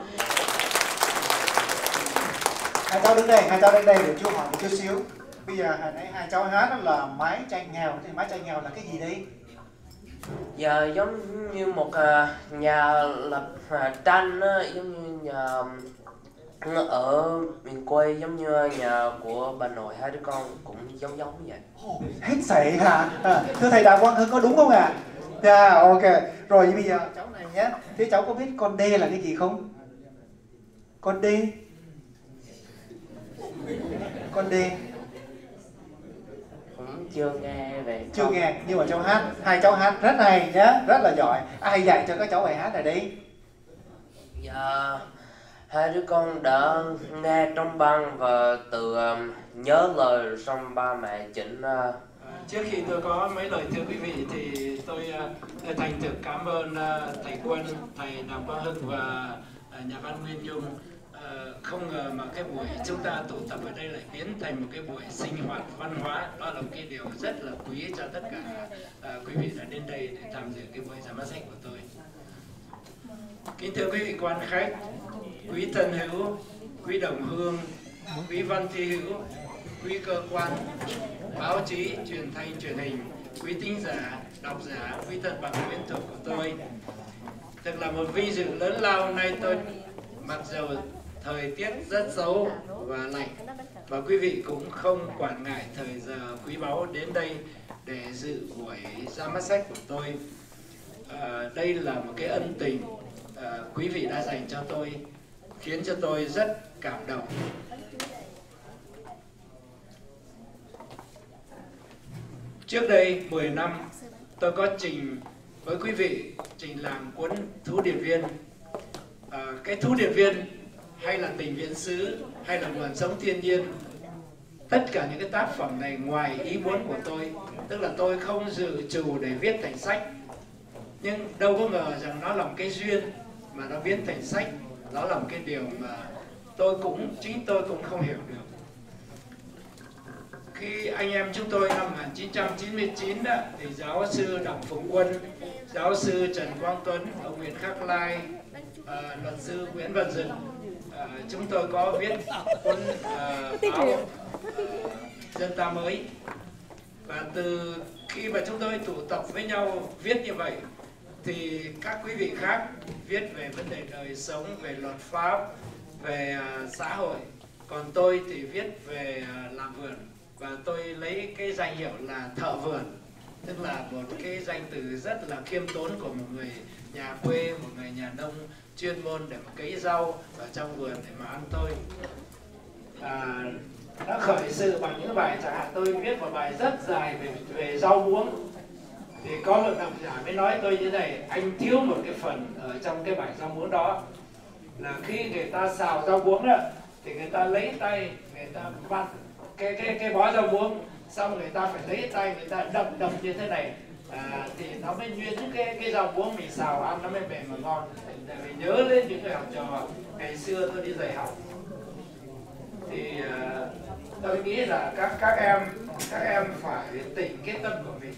Hai cháu đứng đây, hai cháu đứng đây để chú hỏi một chút xíu. Bây giờ hồi nãy hai cháu hát là mái tranh nghèo, thì mái tranh nghèo là cái gì đấy? Dạ giống như một uh, nhà lập uh, tranh á, giống như nhà ở miền quê, giống như nhà của bà nội hai đứa con cũng giống giống như vậy. Oh, hết sảy hả? À, thưa thầy Đào Quang Hưng có đúng không ạ? À? Dạ, yeah, ok. Rồi bây giờ cháu này nhé, thế cháu có biết con đê là cái gì không? Con đê? Con đê? Cũng chưa nghe về. Chưa con. Nghe, nhưng mà cháu hát, hai cháu hát rất hay nhé, rất là giỏi. Ai dạy cho các cháu bài hát này đi? Dạ, hai đứa con đã nghe trong băng và từ um, nhớ lời xong ba mẹ chỉnh. Uh... Trước khi tôi có mấy lời thưa quý vị thì tôi uh, thành thực cảm ơn uh, thầy Quân, thầy Đàm Quang Hưng và uh, nhà văn Nguyên Dung. Uh, không ngờ mà cái buổi chúng ta tụ tập ở đây lại biến thành một cái buổi sinh hoạt văn hóa. Đó là một cái điều rất là quý cho tất cả uh, quý vị đã đến đây để tham dự cái buổi ra mắt sách của tôi. Kính thưa quý vị quan khách, quý thân hữu, quý đồng hương, quý văn thi hữu, quý cơ quan, báo chí, truyền thanh, truyền hình, quý thính giả, độc giả, quý thân bằng quyến thuộc của tôi. Thật là một vinh dự lớn lao hôm nay tôi, mặc dầu thời tiết rất xấu và lạnh, và quý vị cũng không quản ngại thời giờ quý báu đến đây để dự buổi ra mắt sách của tôi. À, đây là một cái ân tình à, quý vị đã dành cho tôi, khiến cho tôi rất cảm động. Trước đây mười năm, tôi có trình với quý vị trình làm cuốn Thú Điện Viên. À, cái Thú Điện Viên hay là Tình Viễn Xứ hay là Nguồn Sống Thiên Nhiên, tất cả những cái tác phẩm này ngoài ý muốn của tôi, tức là tôi không dự trù để viết thành sách, nhưng đâu có ngờ rằng nó là một cái duyên mà nó biến thành sách. Đó là một cái điều mà tôi cũng chính tôi cũng không hiểu được. Khi anh em chúng tôi năm một nghìn chín trăm chín mươi chín đó, thì giáo sư Đặng Phục Quân, giáo sư Trần Quang Tuấn, ông Nguyễn Khắc Lai, uh, luật sư Nguyễn Văn Dực, uh, chúng tôi có viết cuốn uh, báo uh, Dân Ta Mới. Và từ khi mà chúng tôi tụ tập với nhau viết như vậy, thì các quý vị khác viết về vấn đề đời sống, về luật pháp, về uh, xã hội, còn tôi thì viết về uh, làm vườn. Và tôi lấy cái danh hiệu là thợ vườn, tức là một cái danh từ rất là khiêm tốn của một người nhà quê, một người nhà nông chuyên môn để mà cấy rau ở trong vườn để mà ăn thôi. À, nó khởi sự bằng những bài, chẳng hạn tôi viết một bài rất dài về về rau muống, thì có một độc giả mới nói tôi như này: anh thiếu một cái phần ở trong cái bài rau muống đó, là khi người ta xào rau muống đó thì người ta lấy tay người ta vặn cái cái cái bó rau muống, xong người ta phải lấy tay người ta đập đập như thế này, à, thì nó mới nhuyễn cái cái rau muống mình xào ăn nó mới mềm mà ngon. Để mình nhớ lên những người học trò ngày xưa tôi đi dạy học, thì uh, tôi nghĩ là các các em các em phải tỉnh cái tâm của mình.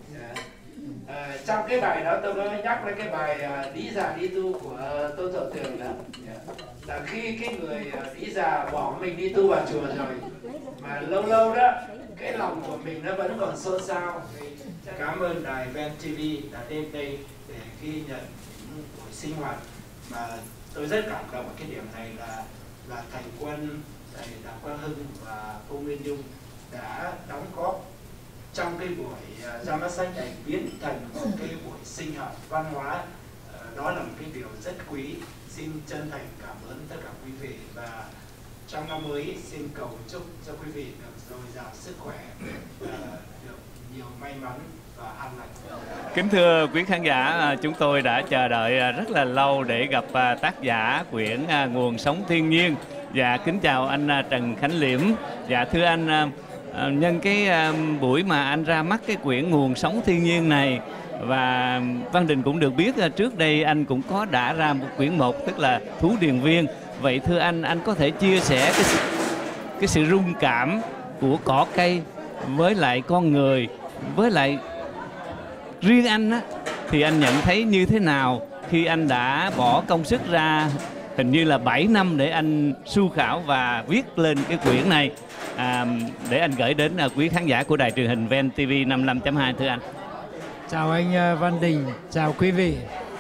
À, trong cái bài đó tôi có nhắc đến cái bài à, Lý Già Đi Tu của Tôn Thọ Tường đó, là khi cái người à, lý già bỏ mình đi tu vào chùa rồi mà lâu lâu đó cái lòng của mình nó vẫn còn xôn xao. Cảm ơn đài vê en ti vi đã đến đây để ghi nhận những buổi sinh hoạt mà tôi rất cảm động. Cái điểm này là là thầy Quân, thầy Đàm Quang Hưng và cô Nguyên Nhung đã đóng góp trong cái buổi uh, ra mắt sách này biến thành một cái buổi sinh hoạt văn hóa. Uh, đó là một cái điều rất quý. Xin chân thành cảm ơn tất cả quý vị và trong năm mới xin cầu chúc cho quý vị được dồi dào sức khỏe, uh, được nhiều may mắn và an lành. Kính thưa quý khán giả, chúng tôi đã chờ đợi rất là lâu để gặp tác giả quyển Nguồn Sống Thiên Nhiên. Và kính chào anh Trần Khánh Liễm. Dạ thưa anh, nhân cái buổi mà anh ra mắt cái quyển Nguồn Sống Thiên Nhiên này, và Văn Đình cũng được biết trước đây anh cũng có đã ra một quyển một, tức là Thú Điền Viên. Vậy thưa anh, anh có thể chia sẻ cái sự, cái sự rung cảm của cỏ cây với lại con người, với lại riêng anh á, thì anh nhận thấy như thế nào khi anh đã bỏ công sức ra hình như là bảy năm để anh sưu khảo và viết lên cái quyển này, à, để anh gửi đến à, quý khán giả của đài truyền hình vê en ti vi năm mươi lăm chấm hai. Thưa anh. Chào anh Văn Đình, chào quý vị.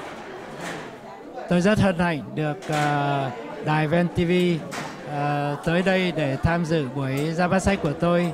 Tôi rất hân hạnh được uh, đài vê en ti vi uh, tới đây để tham dự buổi ra mắt sách của tôi.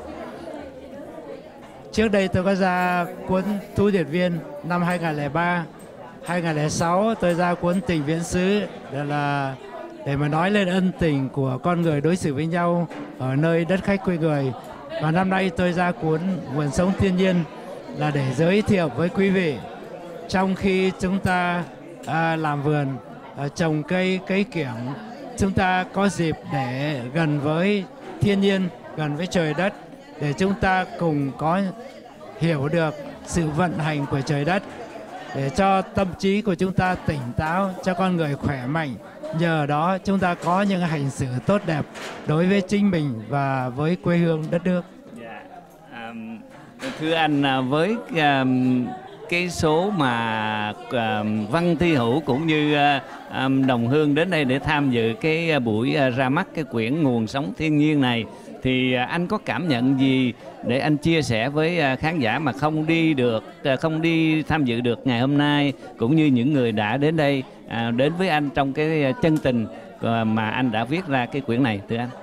Trước đây tôi có ra cuốn Thú Điền Viên năm hai nghìn không trăm lẻ ba, hai nghìn không trăm lẻ sáu tôi ra cuốn Tình Viễn Xứ, đó là để mà nói lên ân tình của con người đối xử với nhau ở nơi đất khách quê người. Và năm nay tôi ra cuốn Nguồn Sống Thiên Nhiên là để giới thiệu với quý vị, trong khi chúng ta à, làm vườn, à, trồng cây, cây kiểng, chúng ta có dịp để gần với thiên nhiên, gần với trời đất, để chúng ta cùng có hiểu được sự vận hành của trời đất, để cho tâm trí của chúng ta tỉnh táo, cho con người khỏe mạnh. Nhờ đó chúng ta có những hành xử tốt đẹp đối với chính mình và với quê hương đất nước. Yeah. Um, thưa anh, với um, cái số mà um, Văn Thi Hữu cũng như um, đồng hương đến đây để tham dự cái buổi uh, ra mắt cái quyển Nguồn Sống Thiên Nhiên này, thì uh, anh có cảm nhận gì để anh chia sẻ với uh, khán giả mà không đi được, uh, không đi tham dự được ngày hôm nay, cũng như những người đã đến đây uh, đến với anh trong cái uh, chân tình uh, mà anh đã viết ra cái quyển này, thưa anh?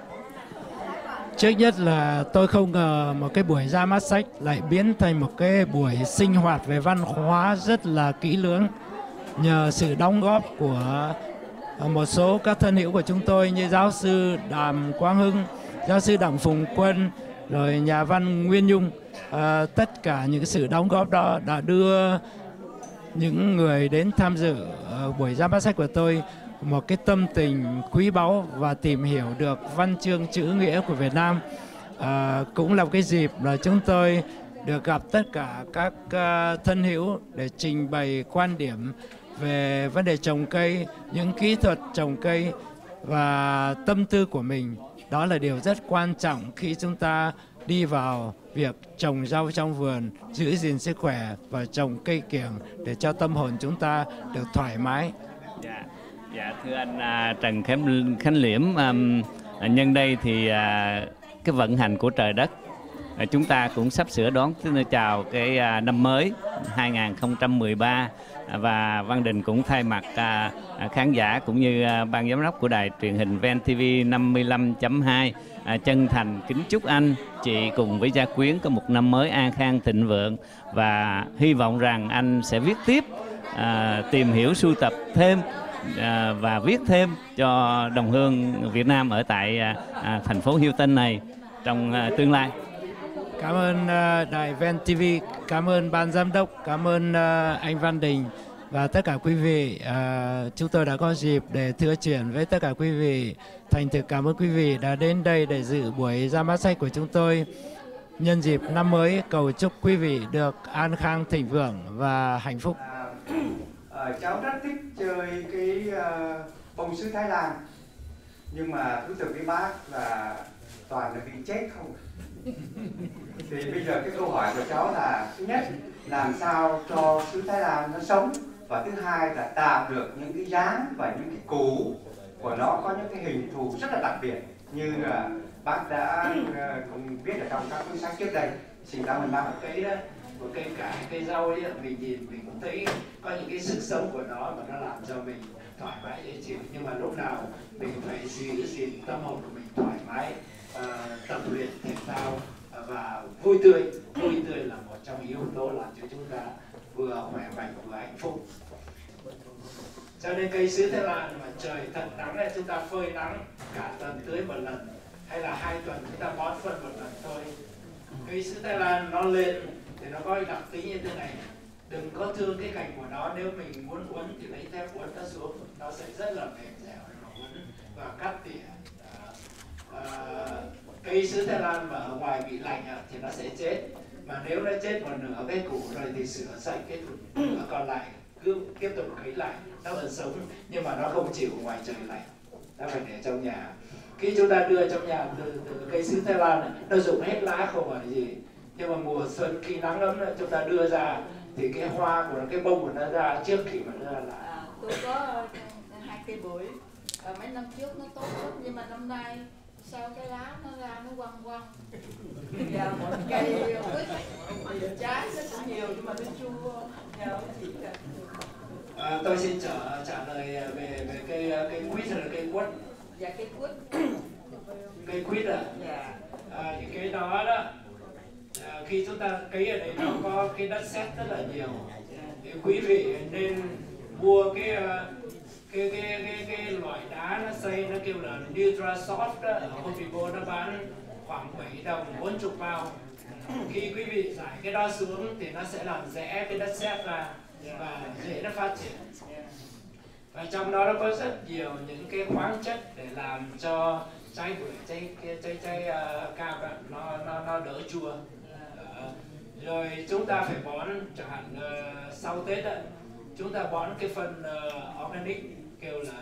Trước nhất là tôi không ngờ một cái buổi ra mắt sách lại biến thành một cái buổi sinh hoạt về văn hóa rất là kỹ lưỡng, nhờ sự đóng góp của một số các thân hữu của chúng tôi như giáo sư Đàm Quang Hưng, giáo sư Đặng Phùng Quân, rồi nhà văn Nguyên Nhung. À, tất cả những sự đóng góp đó đã đưa những người đến tham dự uh, buổi ra mắt sách của tôi một cái tâm tình quý báu và tìm hiểu được văn chương chữ nghĩa của Việt Nam. À, cũng là một cái dịp là chúng tôi được gặp tất cả các uh, thân hữu để trình bày quan điểm về vấn đề trồng cây, những kỹ thuật trồng cây và tâm tư của mình. Đó là điều rất quan trọng khi chúng ta đi vào việc trồng rau trong vườn, giữ gìn sức khỏe và trồng cây kiểng để cho tâm hồn chúng ta được thoải mái. Dạ, dạ thưa anh à, Trần Khánh, Khánh Liễm, à, nhân đây thì à, cái vận hành của trời đất, à, chúng ta cũng sắp sửa đón chào cái à, năm mới hai nghìn không trăm mười ba, à, và Văn Đình cũng thay mặt à, khán giả cũng như à, ban giám đốc của đài truyền hình vê en ti vi năm mươi lăm chấm hai à, chân thành kính chúc anh, chị cùng với gia quyến có một năm mới an khang thịnh vượng, và hy vọng rằng anh sẽ viết tiếp, à, tìm hiểu sưu tập thêm à, và viết thêm cho đồng hương Việt Nam ở tại à, à, thành phố Houston này trong à, tương lai. Cảm ơn uh, đài vê en ti vi, cảm ơn ban giám đốc, cảm ơn uh, anh Văn Đình và tất cả quý vị. Uh, chúng tôi đã có dịp để thưa chuyện với tất cả quý vị. Thành thực cảm ơn quý vị đã đến đây để dự buổi ra mắt sách của chúng tôi. Nhân dịp năm mới, cầu chúc quý vị được an khang thịnh vượng và hạnh phúc. À, cháu rất thích chơi cái uh, bông sứ Thái Lan, nhưng mà thú thực với bác là toàn là bị chết không. Thì bây giờ cái câu hỏi của cháu là thứ nhất, làm sao cho sứ Thái Lan nó sống, và thứ hai là tạo được những cái dáng và những cái củ của nó có những cái hình thù rất là đặc biệt như là bác đã uh, viết ở trong các cuốn sách trước đây. Xin cảm ơn bác. Cái đó, một cây cải, cây rau ấy, mình nhìn mình cũng thấy có những cái sức sống của nó mà nó làm cho mình thoải mái dễ chịu, nhưng mà lúc nào mình phải giữ gìn tâm hồn của mình thoải mái, uh, tập luyện thể thao uh, và vui tươi. Vui tươi là một trong yếu tố làm cho chúng ta vừa khỏe mạnh vừa hạnh phúc. Cho nên cây sứ Thái Lan mà trời thật nắng này, chúng ta phơi nắng cả tuần tưới một lần, hay là hai tuần chúng ta bón phân một lần thôi. Cây sứ Thái Lan nó lên thì nó có đặc tính như thế này, đừng có thương cái cành của nó. Nếu mình muốn uốn thì lấy thép uốn nó xuống, nó sẽ rất là mềm dẻo để mà uốn và cắt tỉa. À, cây sứ Thái Lan mà ở ngoài bị lạnh thì nó sẽ chết, mà nếu nó chết một nửa cái củ rồi thì sửa sạch cái nửa còn lại cứ tiếp tục cấy lại, nó vẫn sống nhưng mà nó không chịu ngoài trời lạnh, nó phải để trong nhà. Khi chúng ta đưa trong nhà từ, từ cây sứ Thái Lan này, nó rụng hết lá không phải gì, nhưng mà mùa xuân khi nắng ấm này, chúng ta đưa ra thì cái hoa của nó, cái bông của nó ra trước khi mà nó ra lá. À, tôi có hai cây bưởi, à, mấy năm trước nó tốt lắm, nhưng mà năm nay sao cái lá nó ra nó quăng quăng, và một cây quýt trái rất là nhiều nhưng mà nó chua. Nhờ chị cả. À, tôi xin trả trả lời về về cây cây quýt hay là cây quất. Dạ cây quýt. Cây quýt à? Dạ. À, những cái đó đó, à, khi chúng ta cấy ở đây nó có cái đất sét rất là nhiều, thì quý vị nên mua cái cái cái cái, cái loại đá nó xây, nó kêu là Nutrasoft đó, ở Home Depot nó bán khoảng bảy đồng bốn mươi bao. Khi quý vị rải cái đó xuống thì nó sẽ làm rẽ cái đất sét ra và dễ nó phát triển. Và trong đó nó có rất nhiều những cái khoáng chất để làm cho trái bưởi, trái trái trái uh, cam đó, nó nó nó đỡ chua. Uh, rồi chúng ta phải bón, chẳng hạn uh, sau Tết đó, chúng ta bón cái phân uh, organic kêu là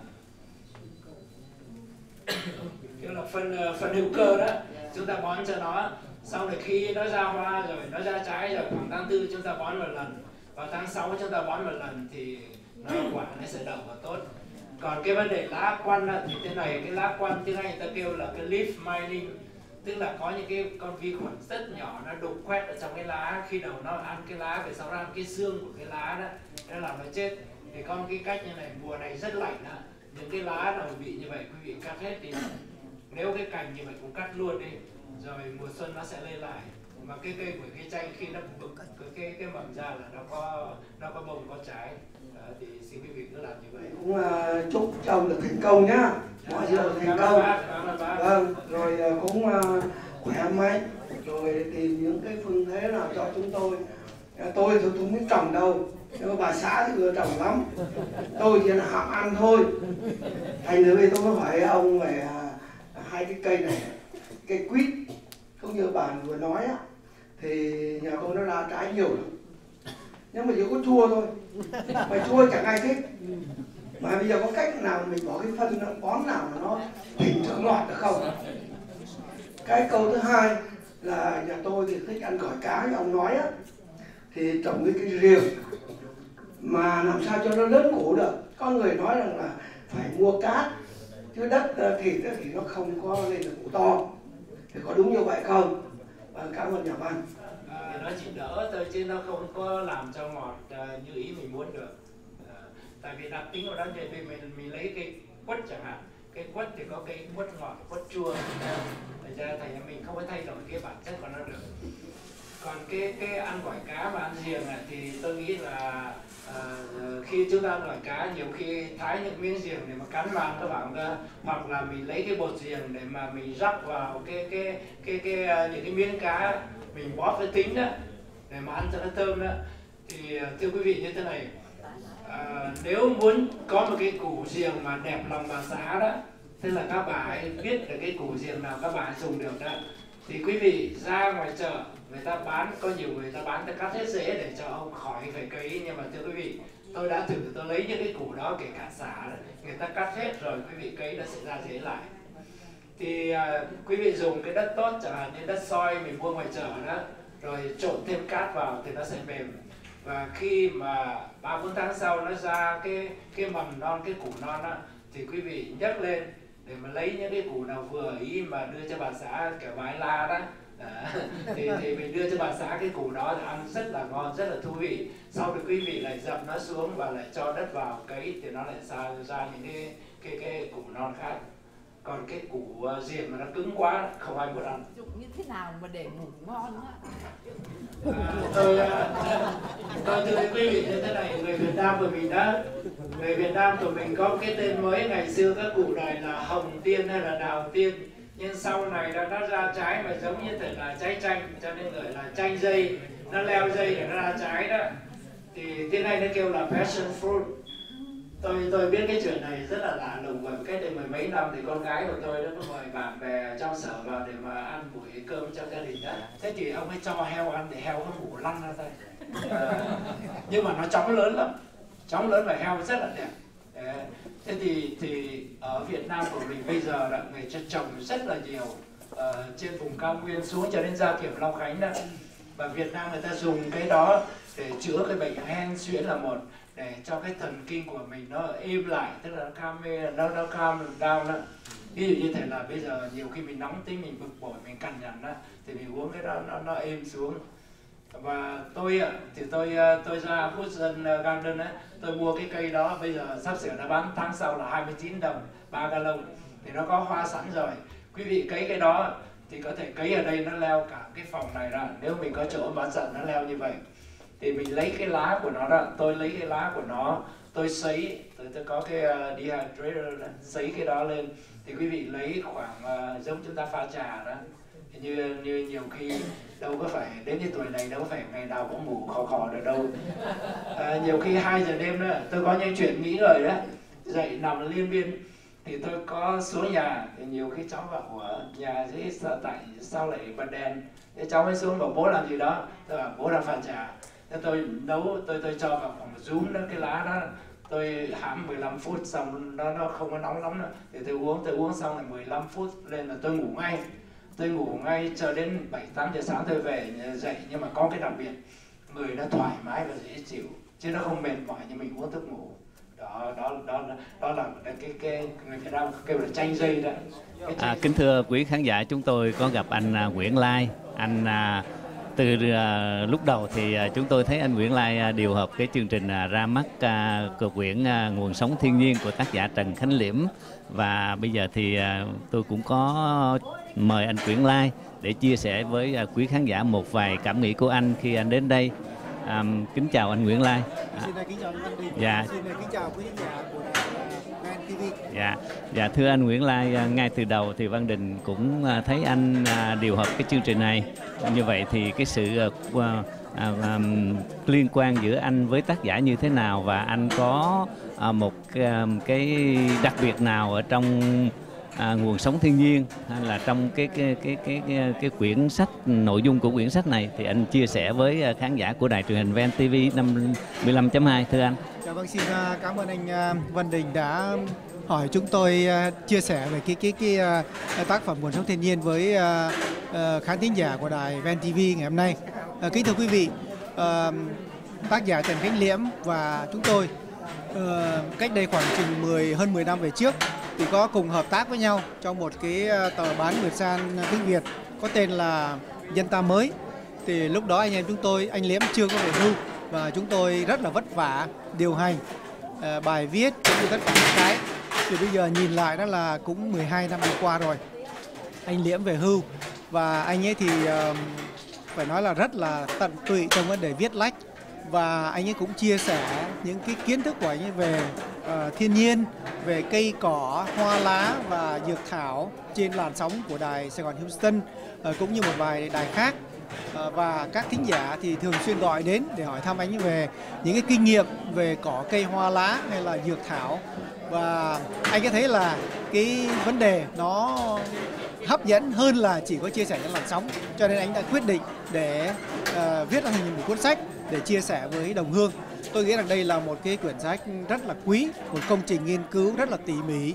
kêu là phân uh, phân hữu cơ đó, chúng ta bón cho nó. Sau này khi nó ra hoa rồi, nó ra trái rồi, khoảng tháng tư chúng ta bón một lần, vào tháng sáu chúng ta bón một lần thì nó quả nó sẽ đậu và tốt. Còn cái vấn đề lá quăn thì thế này, cái lá quăn tiếng Anh người ta kêu là cái leaf mining, tức là có những cái con vi khuẩn rất nhỏ nó đục khoét ở trong cái lá, khi đầu nó ăn cái lá về sau nó ăn cái xương của cái lá đó, nó làm nó chết. Thì con cái cách như này, mùa này rất lạnh đó, những cái lá nào bị như vậy quý vị cắt hết đi, nếu cái cành như vậy cũng cắt luôn đi, rồi mùa xuân nó sẽ lên lại. Mà cái cây của cái chanh khi nó bực cái cái cái mầm ra là nó có nó có bông có trái. Đó, thì xin quý vị cứ làm như vậy. Cũng uh, chúc cho ông được thành công nhá, mọi sự thành công. Vâng, rồi uh, cũng uh, khỏe mạnh, rồi tìm những cái phương thế nào cho chúng tôi. Uh, tôi thì tôi không biết trồng đâu, nhưng mà bà xã thì vừa trồng lắm. Tôi chỉ là học ăn thôi. Thành nữa thì tôi mới hỏi ông về uh, hai cái cây này, cây quýt cũng như bà vừa nói á, thì nhà tôi nó ra trái nhiều lắm, nhưng mà chỉ có chua thôi, mà chua chẳng ai thích. Mà bây giờ có cách nào mình bỏ cái phân nó bón nào mà nó thỉnh thoảng ngọt được không? Cái câu thứ hai là nhà tôi thì thích ăn gỏi cá như ông nói á, thì trồng cái cây riềng mà làm sao cho nó lớn củ được. Có người nói rằng là phải mua cát, chứ đất thịt thì nó không có lên được củ to. Thì có đúng như vậy không? Và cảm ơn nhà văn. À, nó chỉ đỡ thôi chứ nó không có làm cho ngọt uh, như ý mình muốn được. À, tại vì đặc tính của nó thì mình, mình mình lấy cây quất chẳng hạn, cây quất thì có cây quất ngọt, quất chua, thành ra thành ra mình không có thay đổi cái bản chất của nó được. Còn cái cái ăn gỏi cá và ăn riềng này thì tôi nghĩ là uh, khi chúng ta ăn gỏi cá nhiều khi thái những miếng riềng để mà cắn vào các bạn ra, hoặc là mình lấy cái bột riềng để mà mình rắc vào cái cái cái cái, cái uh, những cái miếng cá mình bóp với tính đó để mà ăn cho nó thơm đó. Thì uh, thưa quý vị như thế này, uh, nếu muốn có một cái củ riềng mà đẹp lòng bà xã đó, tức là các bà ấy biết được cái củ riềng nào các bà ấy dùng được đó, thì quý vị ra ngoài chợ người ta bán, có nhiều người ta bán ta cắt hết rễ để cho ông khỏi phải cấy. Nhưng mà thưa quý vị, tôi đã thử, tôi lấy những cái củ đó kể cả xả người ta cắt hết rồi quý vị cấy nó sẽ ra rễ lại. thì uh, quý vị dùng cái đất tốt, chẳng hạn như đất soi mình mua ngoài chợ đó, rồi trộn thêm cát vào thì nó sẽ mềm. Và khi mà ba bốn tháng sau nó ra cái cái mầm non, cái củ non đó, thì quý vị nhấc lên để mà lấy những cái củ nào vừa ý mà đưa cho bà xã kiểu vải la đó. À, thì, thì mình đưa cho bà xã cái củ đó thì ăn rất là ngon, rất là thú vị. Sau đó quý vị lại dập nó xuống và lại cho đất vào cấy thì nó lại ra ra những cái cái cái củ non khác. Còn cái củ uh, diệp mà nó cứng quá không ai muốn ăn. Dùng như thế nào mà để ngủ ngon á? À, tôi uh, tôi thưa quý vị như thế này, người Việt Nam của mình đó, người Việt Nam của mình có cái tên mới. Ngày xưa các cụ này là hồng tiên hay là đào tiên, nhưng sau này đã nó ra trái mà giống như thể là trái chanh, cho nên gọi là chanh dây. Nó leo dây để nó ra trái đó, thì tiếng Anh nó kêu là passion fruit. Tôi tôi biết cái chuyện này rất là lạ lùng, và cách đây mười mấy năm thì con gái của tôi đó có mời bạn bè trong sở vào để mà ăn buổi cơm trong gia đình đó. Thế thì ông ấy cho heo ăn thì heo nó ngủ lăn ra thôi. À, nhưng mà nó chóng lớn lắm, chóng lớn và heo rất là đẹp. À, thế thì thì ở Việt Nam của mình bây giờ là người trồng rất là nhiều uh, trên vùng cao nguyên xuống cho đến Gia Kiểm, Long Khánh đó. Và Việt Nam người ta dùng cái đó để chữa cái bệnh hen suyễn là một, để cho cái thần kinh của mình nó êm lại, tức là nó calm nó nó calm down đó. Ví dụ như thể là bây giờ nhiều khi mình nóng tính, mình bực bội, mình cằn nhằn đó, thì mình uống cái đó nó nó êm xuống. Và tôi thì tôi tôi ra Hudson Garden á, tôi mua cái cây đó, bây giờ sắp sửa nó bán tháng sau là hai mươi chín đồng ba gallon, thì nó có hoa sẵn rồi. Quý vị cấy cái đó thì có thể cấy ở đây, nó leo cả cái phòng này ra, nếu mình có chỗ bán sẵn nó leo như vậy. Thì mình lấy cái lá của nó đó, tôi lấy cái lá của nó, tôi sấy, tôi, tôi có cái uh, dehydrator đó, sấy cái đó lên. Thì quý vị lấy khoảng uh, giống chúng ta pha trà đó, như như nhiều khi đâu có phải đến cái tuổi này đâu phải ngày nào cũng ngủ khò khò được đâu. À, nhiều khi hai giờ đêm nữa tôi có những chuyện nghĩ rồi đó, dậy nằm liên miên. Thì tôi có xuống nhà, thì nhiều khi cháu bảo ở nhà dưới sao, tại sao lại bật đèn. Thế cháu mới xuống bảo bố làm gì đó, tôi bảo bố đang pha trà. Thế tôi nấu, tôi tôi cho vào phòng rúm đó cái lá đó, tôi hãm mười lăm phút xong nó nó không có nóng lắm nữa. Thì tôi uống, tôi uống xong là mười lăm phút lên là tôi ngủ ngay. Tôi ngủ ngay cho đến bảy tám giờ sáng tôi về dậy, nhưng mà có cái đặc biệt, người nó thoải mái và dễ chịu, chứ nó không mệt mỏi như mình uống thuốc ngủ. Đó đó đó đó là cái cái, cái người Việt Nam kêu là chanh dây đó. À, kính thưa quý khán giả, chúng tôi có gặp anh uh, Nguyễn Lai. Anh uh, từ uh, lúc đầu thì uh, chúng tôi thấy anh Nguyễn Lai uh, điều hợp cái chương trình uh, ra mắt uh, của quyển uh, Nguồn Sống Thiên Nhiên của tác giả Trần Khánh Liễm. Và bây giờ thì uh, tôi cũng có mời anh Nguyễn Lai để chia sẻ với uh, quý khán giả một vài cảm nghĩ của anh khi anh đến đây. Um, kính chào anh Nguyễn Lai. À, xin kính chào anh Văn Đình. Dạ. Xin kính chào quý khán giả của đài vê en ti vi. Dạ, dạ thưa anh Nguyễn Lai, ngay từ đầu thì Văn Đình cũng thấy anh điều hợp cái chương trình này. Như vậy thì cái sự uh, uh, um, liên quan giữa anh với tác giả như thế nào, và anh có uh, một uh, cái đặc biệt nào ở trong À, Nguồn Sống Thiên Nhiên, hay là trong cái cái cái cái cái, cái quyển sách, nội dung của quyển sách này thì anh chia sẻ với khán giả của đài truyền hình vê en ti vi năm mươi lăm chấm hai, thưa anh. Dạ vâng, xin cảm ơn anh Văn Đình đã hỏi chúng tôi chia sẻ về cái cái cái, cái tác phẩm Nguồn Sống Thiên Nhiên với khán thính giả của đài vê en ti vi ngày hôm nay. Kính thưa quý vị, tác giả Trần Khánh Liễm và chúng tôi cách đây khoảng chừng mười hơn mười năm về trước thì có cùng hợp tác với nhau trong một cái tờ bán Nguyệt San tiếng Việt có tên là Dân Ta Mới. Thì lúc đó anh em chúng tôi, anh Liễm chưa có về hưu và chúng tôi rất là vất vả điều hành uh, bài viết cũng như tất cả những cái. Thì bây giờ nhìn lại đó là cũng mười hai năm đi qua rồi. Anh Liễm về hưu và anh ấy thì uh, phải nói là rất là tận tụy trong vấn đề viết lách, và anh ấy cũng chia sẻ những cái kiến thức của anh ấy về uh, thiên nhiên, về cây cỏ, hoa lá và dược thảo trên làn sóng của đài Sài Gòn Houston, uh, cũng như một vài đài khác. Uh, và các thính giả thì thường xuyên gọi đến để hỏi thăm anh ấy về những cái kinh nghiệm về cỏ cây hoa lá hay là dược thảo. Và anh có thấy là cái vấn đề nó hấp dẫn hơn là chỉ có chia sẻ những làn sóng, cho nên anh đã quyết định để uh, viết ra thành một cuốn sách để chia sẻ với đồng hương. Tôi nghĩ rằng đây là một cái quyển sách rất là quý, một công trình nghiên cứu rất là tỉ mỉ,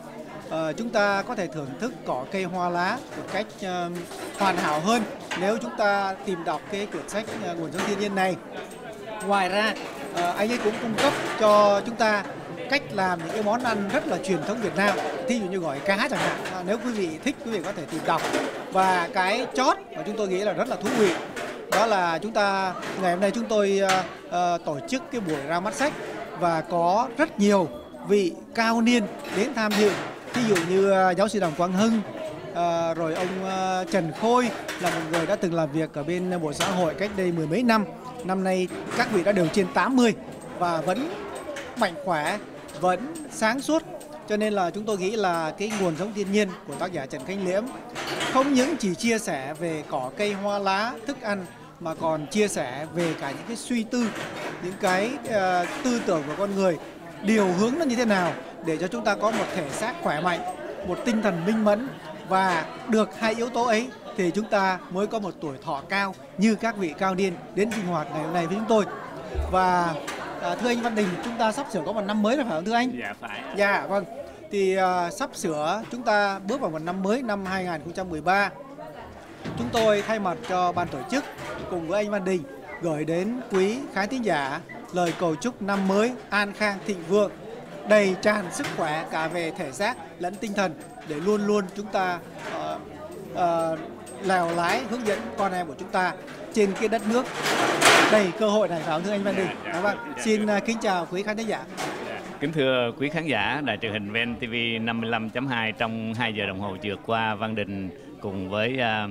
uh, chúng ta có thể thưởng thức cỏ cây hoa lá một cách uh, hoàn hảo hơn nếu chúng ta tìm đọc cái quyển sách uh, Nguồn Sống Thiên Nhiên này. Ngoài ra, uh, anh ấy cũng cung cấp cho chúng ta cách làm những cái món ăn rất là truyền thống Việt Nam, thí dụ như gỏi cá chẳng hạn. À, nếu quý vị thích, quý vị có thể tìm đọc. Và cái chót mà chúng tôi nghĩ là rất là thú vị, đó là chúng ta ngày hôm nay chúng tôi uh, uh, tổ chức cái buổi ra mắt sách và có rất nhiều vị cao niên đến tham dự. Ví dụ như uh, giáo sư Đàm Quang Hưng, uh, rồi ông uh, Trần Khôi là một người đã từng làm việc ở bên Bộ Xã hội cách đây mười mấy năm. Năm nay các vị đã đều trên tám mươi và vẫn mạnh khỏe, vẫn sáng suốt. Cho nên là chúng tôi nghĩ là cái Nguồn Sống Thiên Nhiên của tác giả Trần Khánh Liễm không những chỉ chia sẻ về cỏ cây hoa lá, thức ăn, mà còn chia sẻ về cả những cái suy tư, những cái uh, tư tưởng của con người, điều hướng nó như thế nào để cho chúng ta có một thể xác khỏe mạnh, một tinh thần minh mẫn, và được hai yếu tố ấy thì chúng ta mới có một tuổi thọ cao như các vị cao niên đến sinh hoạt ngày hôm nay với chúng tôi. Và à, thưa anh Văn Đình, chúng ta sắp sửa có một năm mới rồi phải không thưa anh? Dạ phải. Dạ vâng. Thì uh, sắp sửa chúng ta bước vào một năm mới, năm hai nghìn không trăm mười ba. Chúng tôi thay mặt cho ban tổ chức cùng với anh Văn Đình gửi đến quý khán thính giả lời cầu chúc năm mới an khang thịnh vượng, đầy tràn sức khỏe cả về thể xác lẫn tinh thần, để luôn luôn chúng ta uh, uh, lèo lái hướng dẫn con em của chúng ta trên cái đất nước đầy cơ hội này, phải không thưa anh Văn Đình? Dạ, dạ, vâng. dạ, Xin uh, kính chào quý khán thính giả. Kính thưa quý khán giả đài truyền hình vê en ti vi năm mươi lăm chấm hai, trong hai giờ đồng hồ vừa qua, Văn Đình cùng với uh,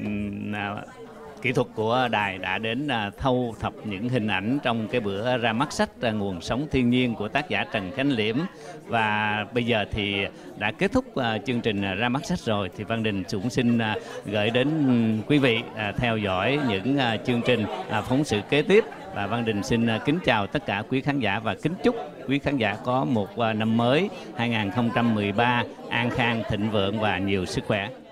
uh, kỹ thuật của đài đã đến uh, thâu thập những hình ảnh trong cái bữa ra mắt sách uh, Nguồn Sống Thiên Nhiên của tác giả Trần Khánh Liễm. Và bây giờ thì đã kết thúc uh, chương trình uh, ra mắt sách rồi, thì Văn Đình cũng xin uh, gửi đến um, quý vị uh, theo dõi những uh, chương trình uh, phóng sự kế tiếp. Và Văn Đình xin uh, kính chào tất cả quý khán giả và kính chúc quý khán giả có một uh, năm mới hai nghìn không trăm mười ba an khang thịnh vượng và nhiều sức khỏe.